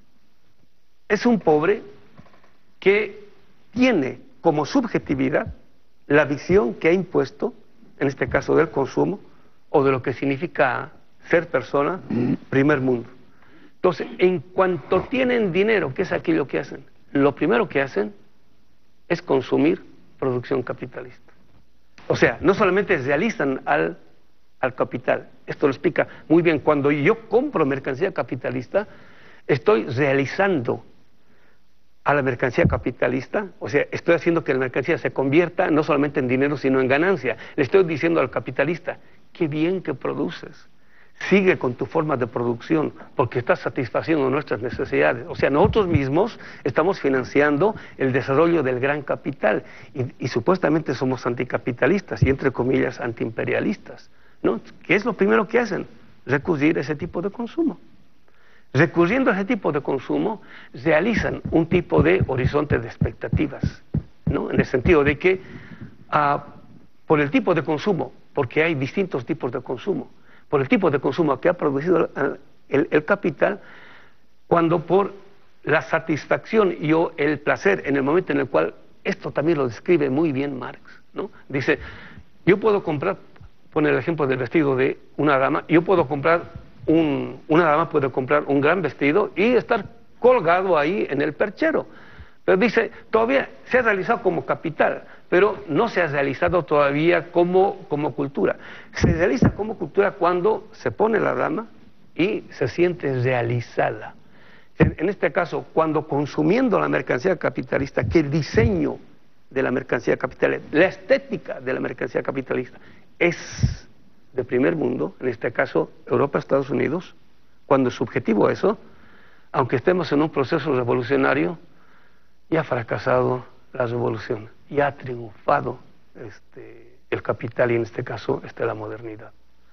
Es un pobre que tiene como subjetividad la visión que ha impuesto, en este caso del consumo, o de lo que significa ser persona, primer mundo. Entonces, en cuanto tienen dinero, ¿qué es aquello que hacen? Lo primero que hacen es consumir producción capitalista. O sea, no solamente realizan al capital, esto lo explica muy bien, cuando yo compro mercancía capitalista, estoy realizando a la mercancía capitalista, o sea, estoy haciendo que la mercancía se convierta no solamente en dinero, sino en ganancia. Le estoy diciendo al capitalista, qué bien que produces, sigue con tu forma de producción, porque estás satisfaciendo nuestras necesidades. O sea, nosotros mismos estamos financiando el desarrollo del gran capital y supuestamente somos anticapitalistas y entre comillas antiimperialistas, ¿no? ¿Qué es lo primero que hacen? Recurrir a ese tipo de consumo. Recurriendo a ese tipo de consumo, realizan un tipo de horizonte de expectativas, ¿no? En el sentido de que por el tipo de consumo, porque hay distintos tipos de consumo, por el tipo de consumo que ha producido el capital, cuando por la satisfacción y o el placer en el momento en el cual, esto también lo describe muy bien Marx, ¿no? Dice, yo puedo comprar, pone el ejemplo del vestido de una dama, yo puedo comprar, una dama puede comprar un gran vestido y estar colgado ahí en el perchero. Pero dice, todavía se ha realizado como capital, pero no se ha realizado todavía como cultura. Se realiza como cultura cuando se pone la dama y se siente realizada. En este caso, cuando consumiendo la mercancía capitalista, que el diseño de la mercancía capitalista, la estética de la mercancía capitalista es de primer mundo, en este caso Europa, Estados Unidos, cuando es subjetivo eso, aunque estemos en un proceso revolucionario, ya ha fracasado la revolución, ya ha triunfado el capital y en este caso la modernidad.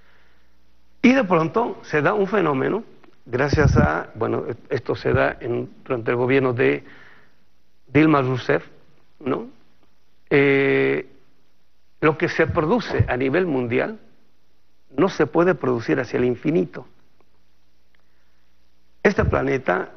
Y de pronto se da un fenómeno, gracias a, bueno, esto se da durante el gobierno de Dilma Rousseff, ¿no? Lo que se produce a nivel mundial no se puede producir hacia el infinito. Este planeta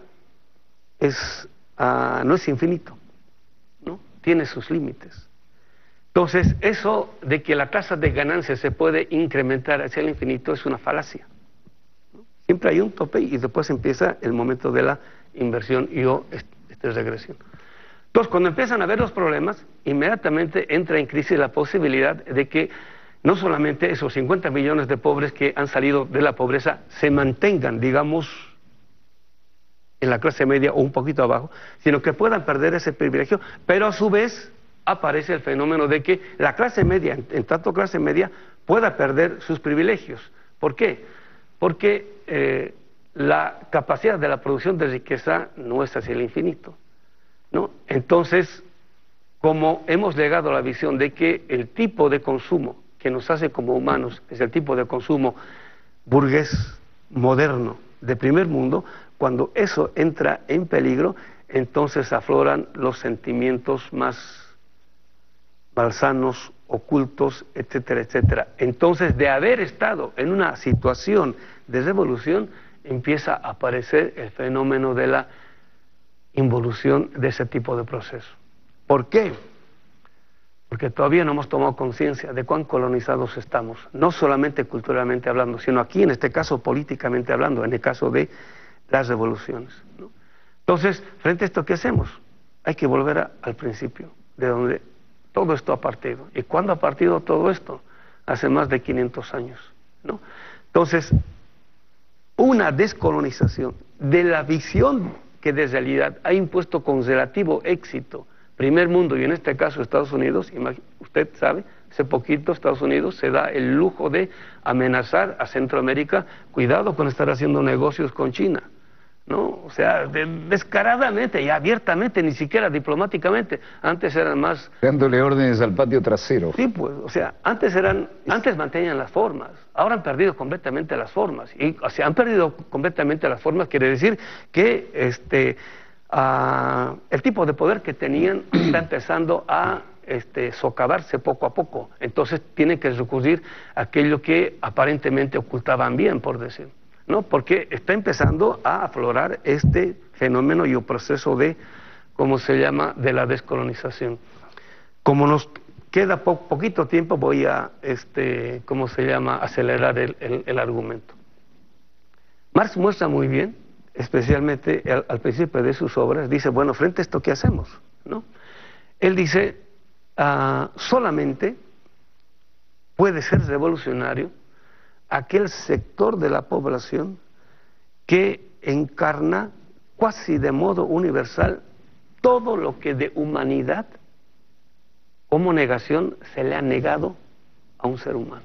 no es infinito, ¿no? Tiene sus límites. Entonces, eso de que la tasa de ganancia se puede incrementar hacia el infinito es una falacia, ¿no? Siempre hay un tope y después empieza el momento de la inversión y regresión. Entonces, cuando empiezan a ver los problemas, inmediatamente entra en crisis la posibilidad de que no solamente esos 50 millones de pobres que han salido de la pobreza se mantengan, digamos, en la clase media o un poquito abajo, sino que puedan perder ese privilegio, pero a su vez aparece el fenómeno de que la clase media, en tanto clase media, pueda perder sus privilegios. ¿Por qué? Porque la capacidad de la producción de riqueza no es hacia el infinito, ¿no? Entonces, como hemos llegado a la visión de que el tipo de consumo que nos hace como humanos es el tipo de consumo burgués, moderno, de primer mundo, cuando eso entra en peligro, entonces afloran los sentimientos más malsanos, ocultos, etcétera, etcétera. Entonces, de haber estado en una situación de revolución, empieza a aparecer el fenómeno de la involución de ese tipo de proceso. ¿Por qué? Porque todavía no hemos tomado conciencia de cuán colonizados estamos, no solamente culturalmente hablando, sino aquí, en este caso, políticamente hablando, en el caso de las revoluciones, ¿no? Entonces, frente a esto, ¿qué hacemos? Hay que volver al principio, de donde todo esto ha partido. ¿Y cuándo ha partido todo esto? Hace más de 500 años, ¿no? Entonces, una descolonización de la visión que de realidad ha impuesto con relativo éxito primer mundo, y en este caso Estados Unidos. Usted sabe, hace poquito Estados Unidos se da el lujo de amenazar a Centroamérica: cuidado con estar haciendo negocios con China, ¿no? O sea, descaradamente y abiertamente, ni siquiera diplomáticamente. Antes eran más... dándole órdenes al patio trasero. Sí, pues, o sea, antes mantenían las formas, ahora han perdido completamente las formas. Y, o sea, han perdido completamente las formas, quiere decir que el tipo de poder que tenían está empezando a socavarse poco a poco. Entonces tienen que recurrir a aquello que aparentemente ocultaban bien, por decir, ¿no? Porque está empezando a aflorar este fenómeno y el proceso de, ¿cómo se llama?, de la descolonización. Como nos queda poquito tiempo, voy a, ¿cómo se llama?, acelerar el argumento. Marx muestra muy bien, especialmente al principio de sus obras, dice, bueno, frente a esto, ¿qué hacemos?, ¿no? Él dice, solamente puede ser revolucionario aquel sector de la población que encarna casi de modo universal todo lo que de humanidad como negación se le ha negado a un ser humano,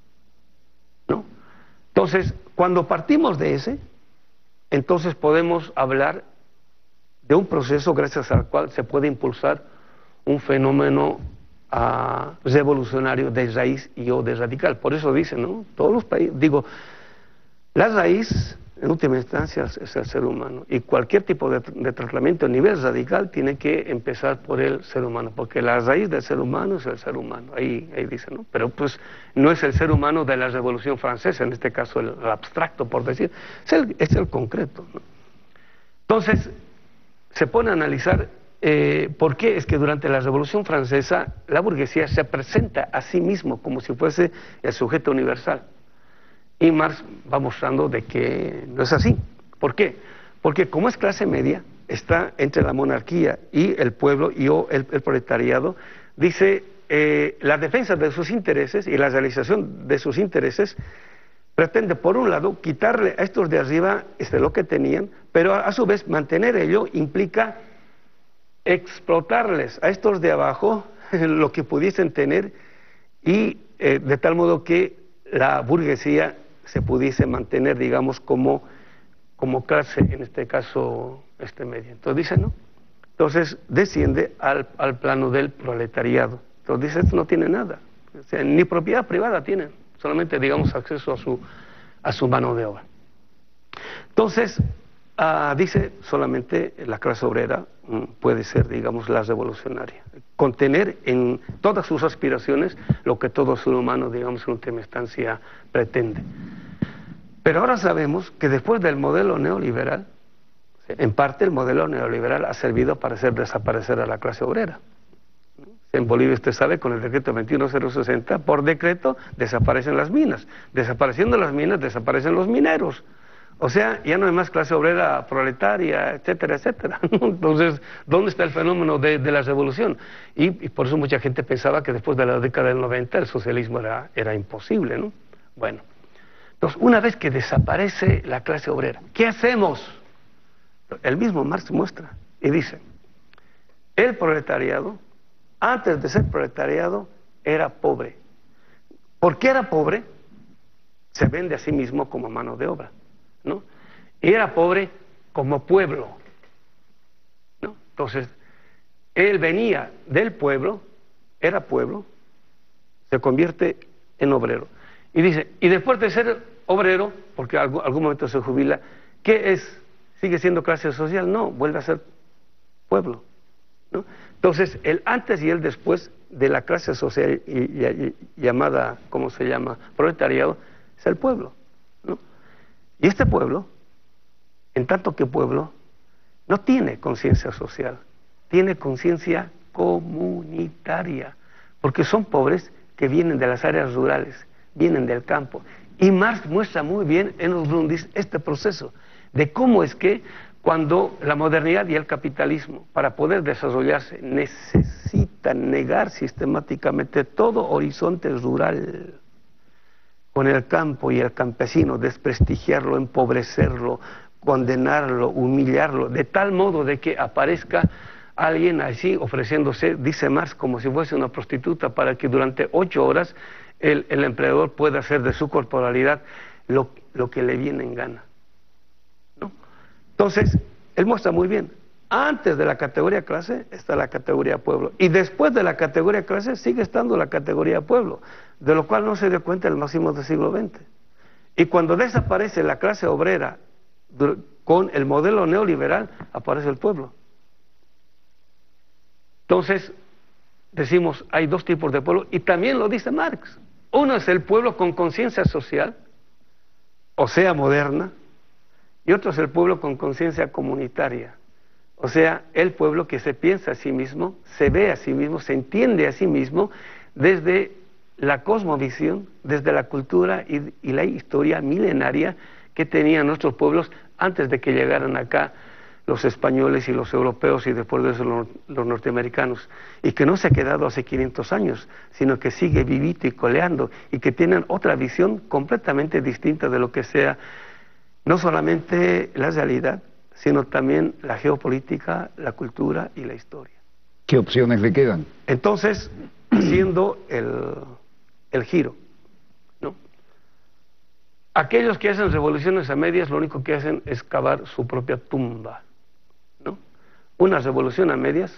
¿no? Entonces, cuando partimos de ese, entonces podemos hablar de un proceso gracias al cual se puede impulsar un fenómeno revolucionario de raíz y o de radical. Por eso dicen, ¿no?, todos los países, digo, la raíz en última instancia es el ser humano, y cualquier tipo de tratamiento a nivel radical tiene que empezar por el ser humano, porque la raíz del ser humano es el ser humano. Ahí dicen, ¿no? Pero pues no es el ser humano de la Revolución Francesa, en este caso el abstracto, por decir, es el concreto, ¿no? Entonces se pone a analizar por qué es que durante la Revolución Francesa la burguesía se presenta a sí mismo como si fuese el sujeto universal. Y Marx va mostrando de que no es así. ¿Por qué? Porque como es clase media, está entre la monarquía y el pueblo y el proletariado, dice, la defensa de sus intereses y la realización de sus intereses pretende, por un lado, quitarle a estos de arriba lo que tenían, pero a su vez mantener ello implica explotarles a estos de abajo lo que pudiesen tener, y de tal modo que la burguesía se pudiese mantener, digamos, como clase, en este caso, media. Entonces dice, no. Entonces desciende al plano del proletariado. Entonces dice, esto no tiene nada. O sea, ni propiedad privada tienen, solamente, digamos, acceso a su mano de obra. Entonces, dice, solamente la clase obrera puede ser, digamos, la revolucionaria. Contener en todas sus aspiraciones lo que todo ser humano, digamos, en última instancia pretende. Pero ahora sabemos que después del modelo neoliberal, en parte el modelo neoliberal ha servido para hacer desaparecer a la clase obrera. En Bolivia, usted sabe, con el decreto 21060, por decreto desaparecen las minas. Desapareciendo las minas, desaparecen los mineros. O sea, ya no hay más clase obrera proletaria, etcétera, etcétera. Entonces, ¿dónde está el fenómeno de la revolución? Y por eso mucha gente pensaba que después de la década del 90 el socialismo era imposible, ¿no? Bueno, entonces, una vez que desaparece la clase obrera, ¿qué hacemos? El mismo Marx muestra y dice, el proletariado antes de ser proletariado, era pobre. ¿Por qué era pobre? Se vende a sí mismo como mano de obra, ¿no? Y era pobre como pueblo, ¿no? Entonces, él venía del pueblo, era pueblo, se convierte en obrero. Y dice, y después de ser obrero, porque algún momento se jubila, ¿qué es? ¿Sigue siendo clase social? No, vuelve a ser pueblo, ¿no? Entonces, el antes y el después de la clase social llamada, ¿cómo se llama?, proletariado, es el pueblo, ¿no? Y este pueblo, en tanto que pueblo, no tiene conciencia social, tiene conciencia comunitaria, porque son pobres que vienen de las áreas rurales, vienen del campo. Y Marx muestra muy bien en los Rundis este proceso de cómo es que cuando la modernidad y el capitalismo, para poder desarrollarse, necesitan negar sistemáticamente todo horizonte rural, con el campo y el campesino, desprestigiarlo, empobrecerlo, condenarlo, humillarlo, de tal modo de que aparezca alguien así ofreciéndose, dice Marx, como si fuese una prostituta, para que durante 8 horas el empleador pueda hacer de su corporalidad lo que le viene en gana, ¿no? Entonces, él muestra muy bien, antes de la categoría clase está la categoría pueblo, y después de la categoría clase sigue estando la categoría pueblo, de lo cual no se dio cuenta el máximo del siglo XX. Y cuando desaparece la clase obrera con el modelo neoliberal, aparece el pueblo. Entonces, decimos, hay 2 tipos de pueblo, y también lo dice Marx. Uno es el pueblo con conciencia social, o sea, moderna, y otro es el pueblo con conciencia comunitaria, o sea, el pueblo que se piensa a sí mismo, se ve a sí mismo, se entiende a sí mismo desde la cosmovisión, desde la cultura y la historia milenaria que tenían nuestros pueblos antes de que llegaran acá los españoles y los europeos y después de eso los norteamericanos, y que no se ha quedado hace 500 años, sino que sigue vivito y coleando, y que tienen otra visión completamente distinta de lo que sea no solamente la realidad, sino también la geopolítica, la cultura y la historia. ¿Qué opciones le quedan? Entonces, haciendo el giro, ¿no? Aquellos que hacen revoluciones a medias, lo único que hacen es cavar su propia tumba, ¿no? Una revolución a medias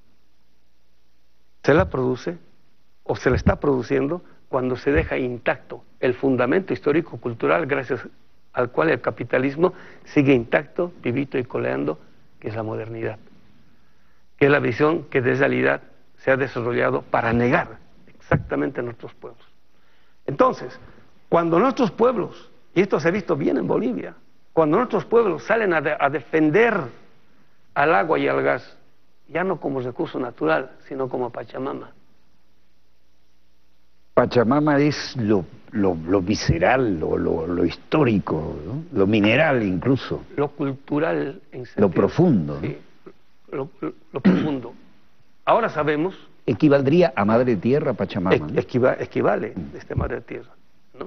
se la produce, o se la está produciendo, cuando se deja intacto el fundamento histórico-cultural gracias al cual el capitalismo sigue intacto, vivito y coleando, que es la modernidad, que es la visión que de realidad se ha desarrollado para negar exactamente a nuestros pueblos. Entonces, cuando nuestros pueblos, y esto se ha visto bien en Bolivia, cuando nuestros pueblos salen a defender al agua y al gas, ya no como recurso natural, sino como Pachamama. Pachamama es lo visceral, lo histórico, ¿no? Lo mineral incluso. Lo cultural en sentido. Lo profundo, ¿no? Sí, lo profundo. Ahora sabemos... ¿Equivaldría a Madre Tierra Pachamama? Equivale Madre Tierra, ¿no?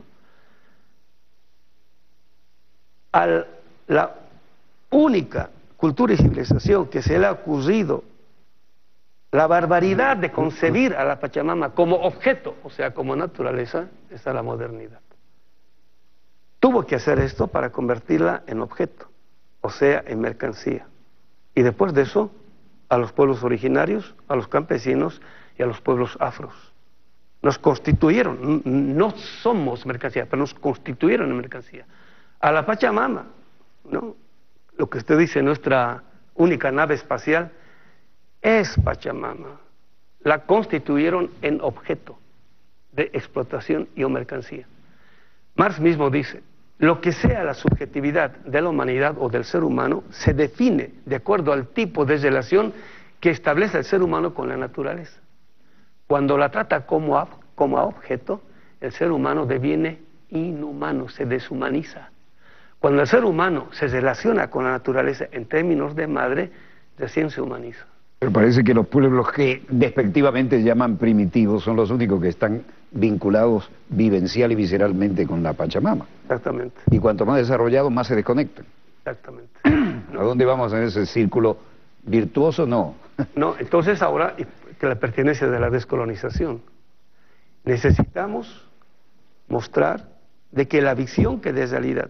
A la única cultura y civilización que se le ha ocurrido la barbaridad de concebir a la Pachamama como objeto, o sea, como naturaleza, es a la modernidad. Tuvo que hacer esto para convertirla en objeto, o sea, en mercancía. Y después de eso, a los pueblos originarios, a los campesinos y a los pueblos afros. Nos constituyeron, no somos mercancía, pero nos constituyeron en mercancía. A la Pachamama, ¿no? Lo que usted dice, nuestra única nave espacial, es Pachamama. La constituyeron en objeto de explotación y o mercancía. Marx mismo dice, lo que sea la subjetividad de la humanidad o del ser humano se define de acuerdo al tipo de relación que establece el ser humano con la naturaleza. Cuando la trata como a objeto, el ser humano deviene inhumano, se deshumaniza. Cuando el ser humano se relaciona con la naturaleza en términos de madre, recién se humaniza. Pero parece que los pueblos que despectivamente llaman primitivos son los únicos que están vinculados vivencial y visceralmente con la Pachamama. Exactamente. Y cuanto más desarrollados, más se desconectan. Exactamente. ¿A dónde vamos en ese círculo virtuoso? No. No, entonces ahora que la pertenencia de la descolonización. Necesitamos mostrar de que la visión de realidad,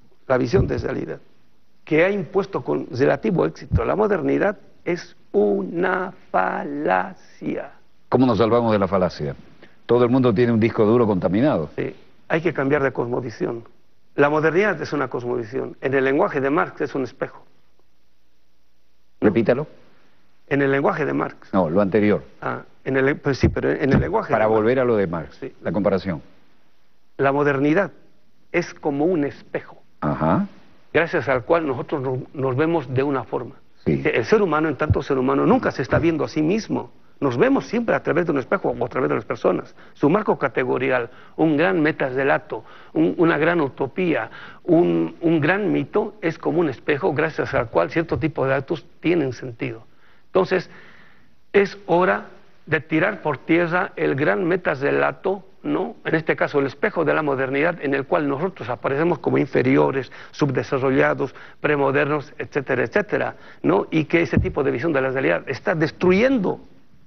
que ha impuesto con relativo éxito la modernidad es una falacia. ¿Cómo nos salvamos de la falacia? Todo el mundo tiene un disco duro contaminado. Sí, hay que cambiar de cosmovisión. La modernidad es una cosmovisión. En el lenguaje de Marx es un espejo. Repítalo. En el lenguaje de Marx. No, lo anterior. Pues sí, pero en el lenguaje Para de Marx. volver a lo de Marx, sí. La comparación. La modernidad es como un espejo. Ajá. Gracias al cual nosotros nos vemos de una forma. Sí. El ser humano, en tanto ser humano, nunca se está viendo a sí mismo. Nos vemos siempre a través de un espejo o a través de las personas. Su marco categorial, un gran metarrelato, una gran utopía, un gran mito, es como un espejo gracias al cual cierto tipo de actos tienen sentido. Entonces, es hora de tirar por tierra el gran metarrelato, ¿no? En este caso el espejo de la modernidad, en el cual nosotros aparecemos como inferiores, subdesarrollados, premodernos, etcétera, etcétera, ¿no? Y que ese tipo de visión de la realidad está destruyendo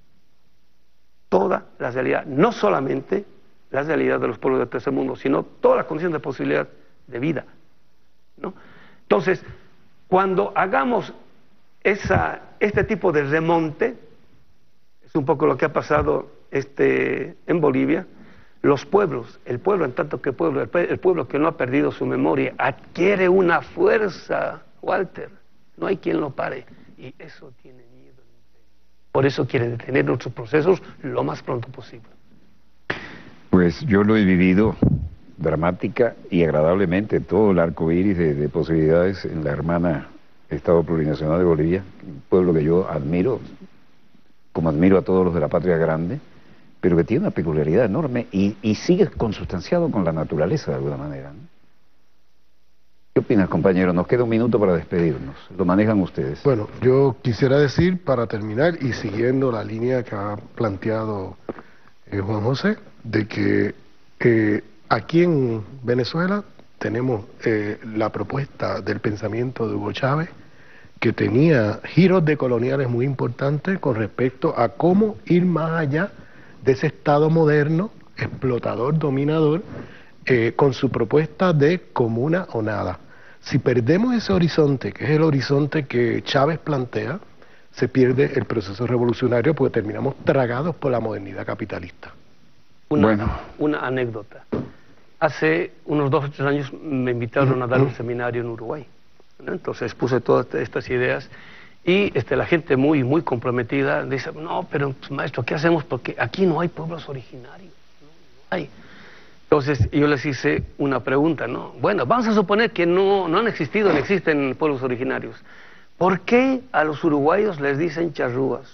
toda la realidad, no solamente la realidad de los pueblos del tercer mundo, sino toda la condición de posibilidad de vida, ¿no? Entonces, cuando hagamos este tipo de remonte, es un poco lo que ha pasado en Bolivia, los pueblos, el pueblo en tanto que pueblo, el pueblo que no ha perdido su memoria, adquiere una fuerza, Walter, no hay quien lo pare, y eso tiene miedo. Por eso quiere detener nuestros procesos lo más pronto posible. Pues yo lo he vivido dramática y agradablemente, todo el arco iris de posibilidades en la hermana Estado Plurinacional de Bolivia, un pueblo que yo admiro, como admiro a todos los de la patria grande, pero que tiene una peculiaridad enorme y sigue consustanciado con la naturaleza de alguna manera, ¿no? ¿Qué opinas, compañero? Nos queda un minuto para despedirnos. Lo manejan ustedes. Bueno, yo quisiera decir, para terminar, y siguiendo la línea que ha planteado Juan José, de que aquí en Venezuela tenemos la propuesta del pensamiento de Hugo Chávez, que tenía giros decoloniales muy importantes con respecto a cómo ir más allá de ese Estado moderno, explotador, dominador, con su propuesta de comuna o nada. Si perdemos ese horizonte, que es el horizonte que Chávez plantea, se pierde el proceso revolucionario porque terminamos tragados por la modernidad capitalista. Una anécdota. Hace unos 2 o 3 años me invitaron a dar un seminario en Uruguay, ¿no? Entonces puse todas estas ideas y la gente muy comprometida dice, no, pero pues, maestro, ¿qué hacemos? Porque aquí no hay pueblos originarios, no hay. Entonces yo les hice una pregunta, ¿no? Bueno, vamos a suponer que no han existido, no existen pueblos originarios. ¿Por qué a los uruguayos les dicen charrúas?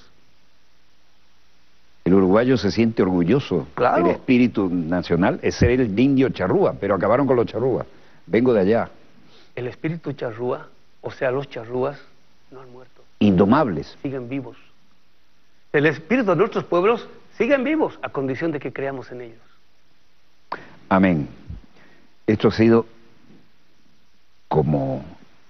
El uruguayo se siente orgulloso. Claro. El espíritu nacional es ser el indio charrúa, pero acabaron con los charrúas. Vengo de allá. El espíritu charrúa, o sea, los charrúas, no han muerto. Indomables. Siguen vivos. El espíritu de nuestros pueblos siguen vivos, a condición de que creamos en ellos. Amén. Esto ha sido como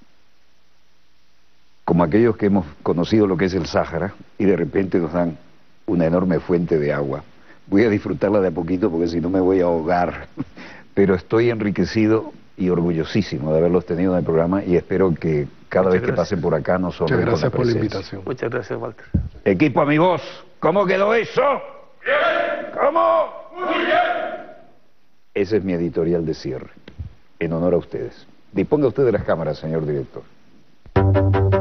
aquellos que hemos conocido lo que es el Sáhara y de repente nos dan una enorme fuente de agua. Voy a disfrutarla de a poquito porque si no me voy a ahogar. Pero estoy enriquecido y orgullosísimo de haberlos tenido en el programa y espero que cada vez que pasen por acá nos honren con la presencia. Muchas gracias por la invitación. Muchas gracias, Walter. Equipo, amigos, ¿cómo quedó eso? Bien. ¿Cómo? Muy bien. Ese es mi editorial de cierre, en honor a ustedes. Disponga usted de las cámaras, señor director.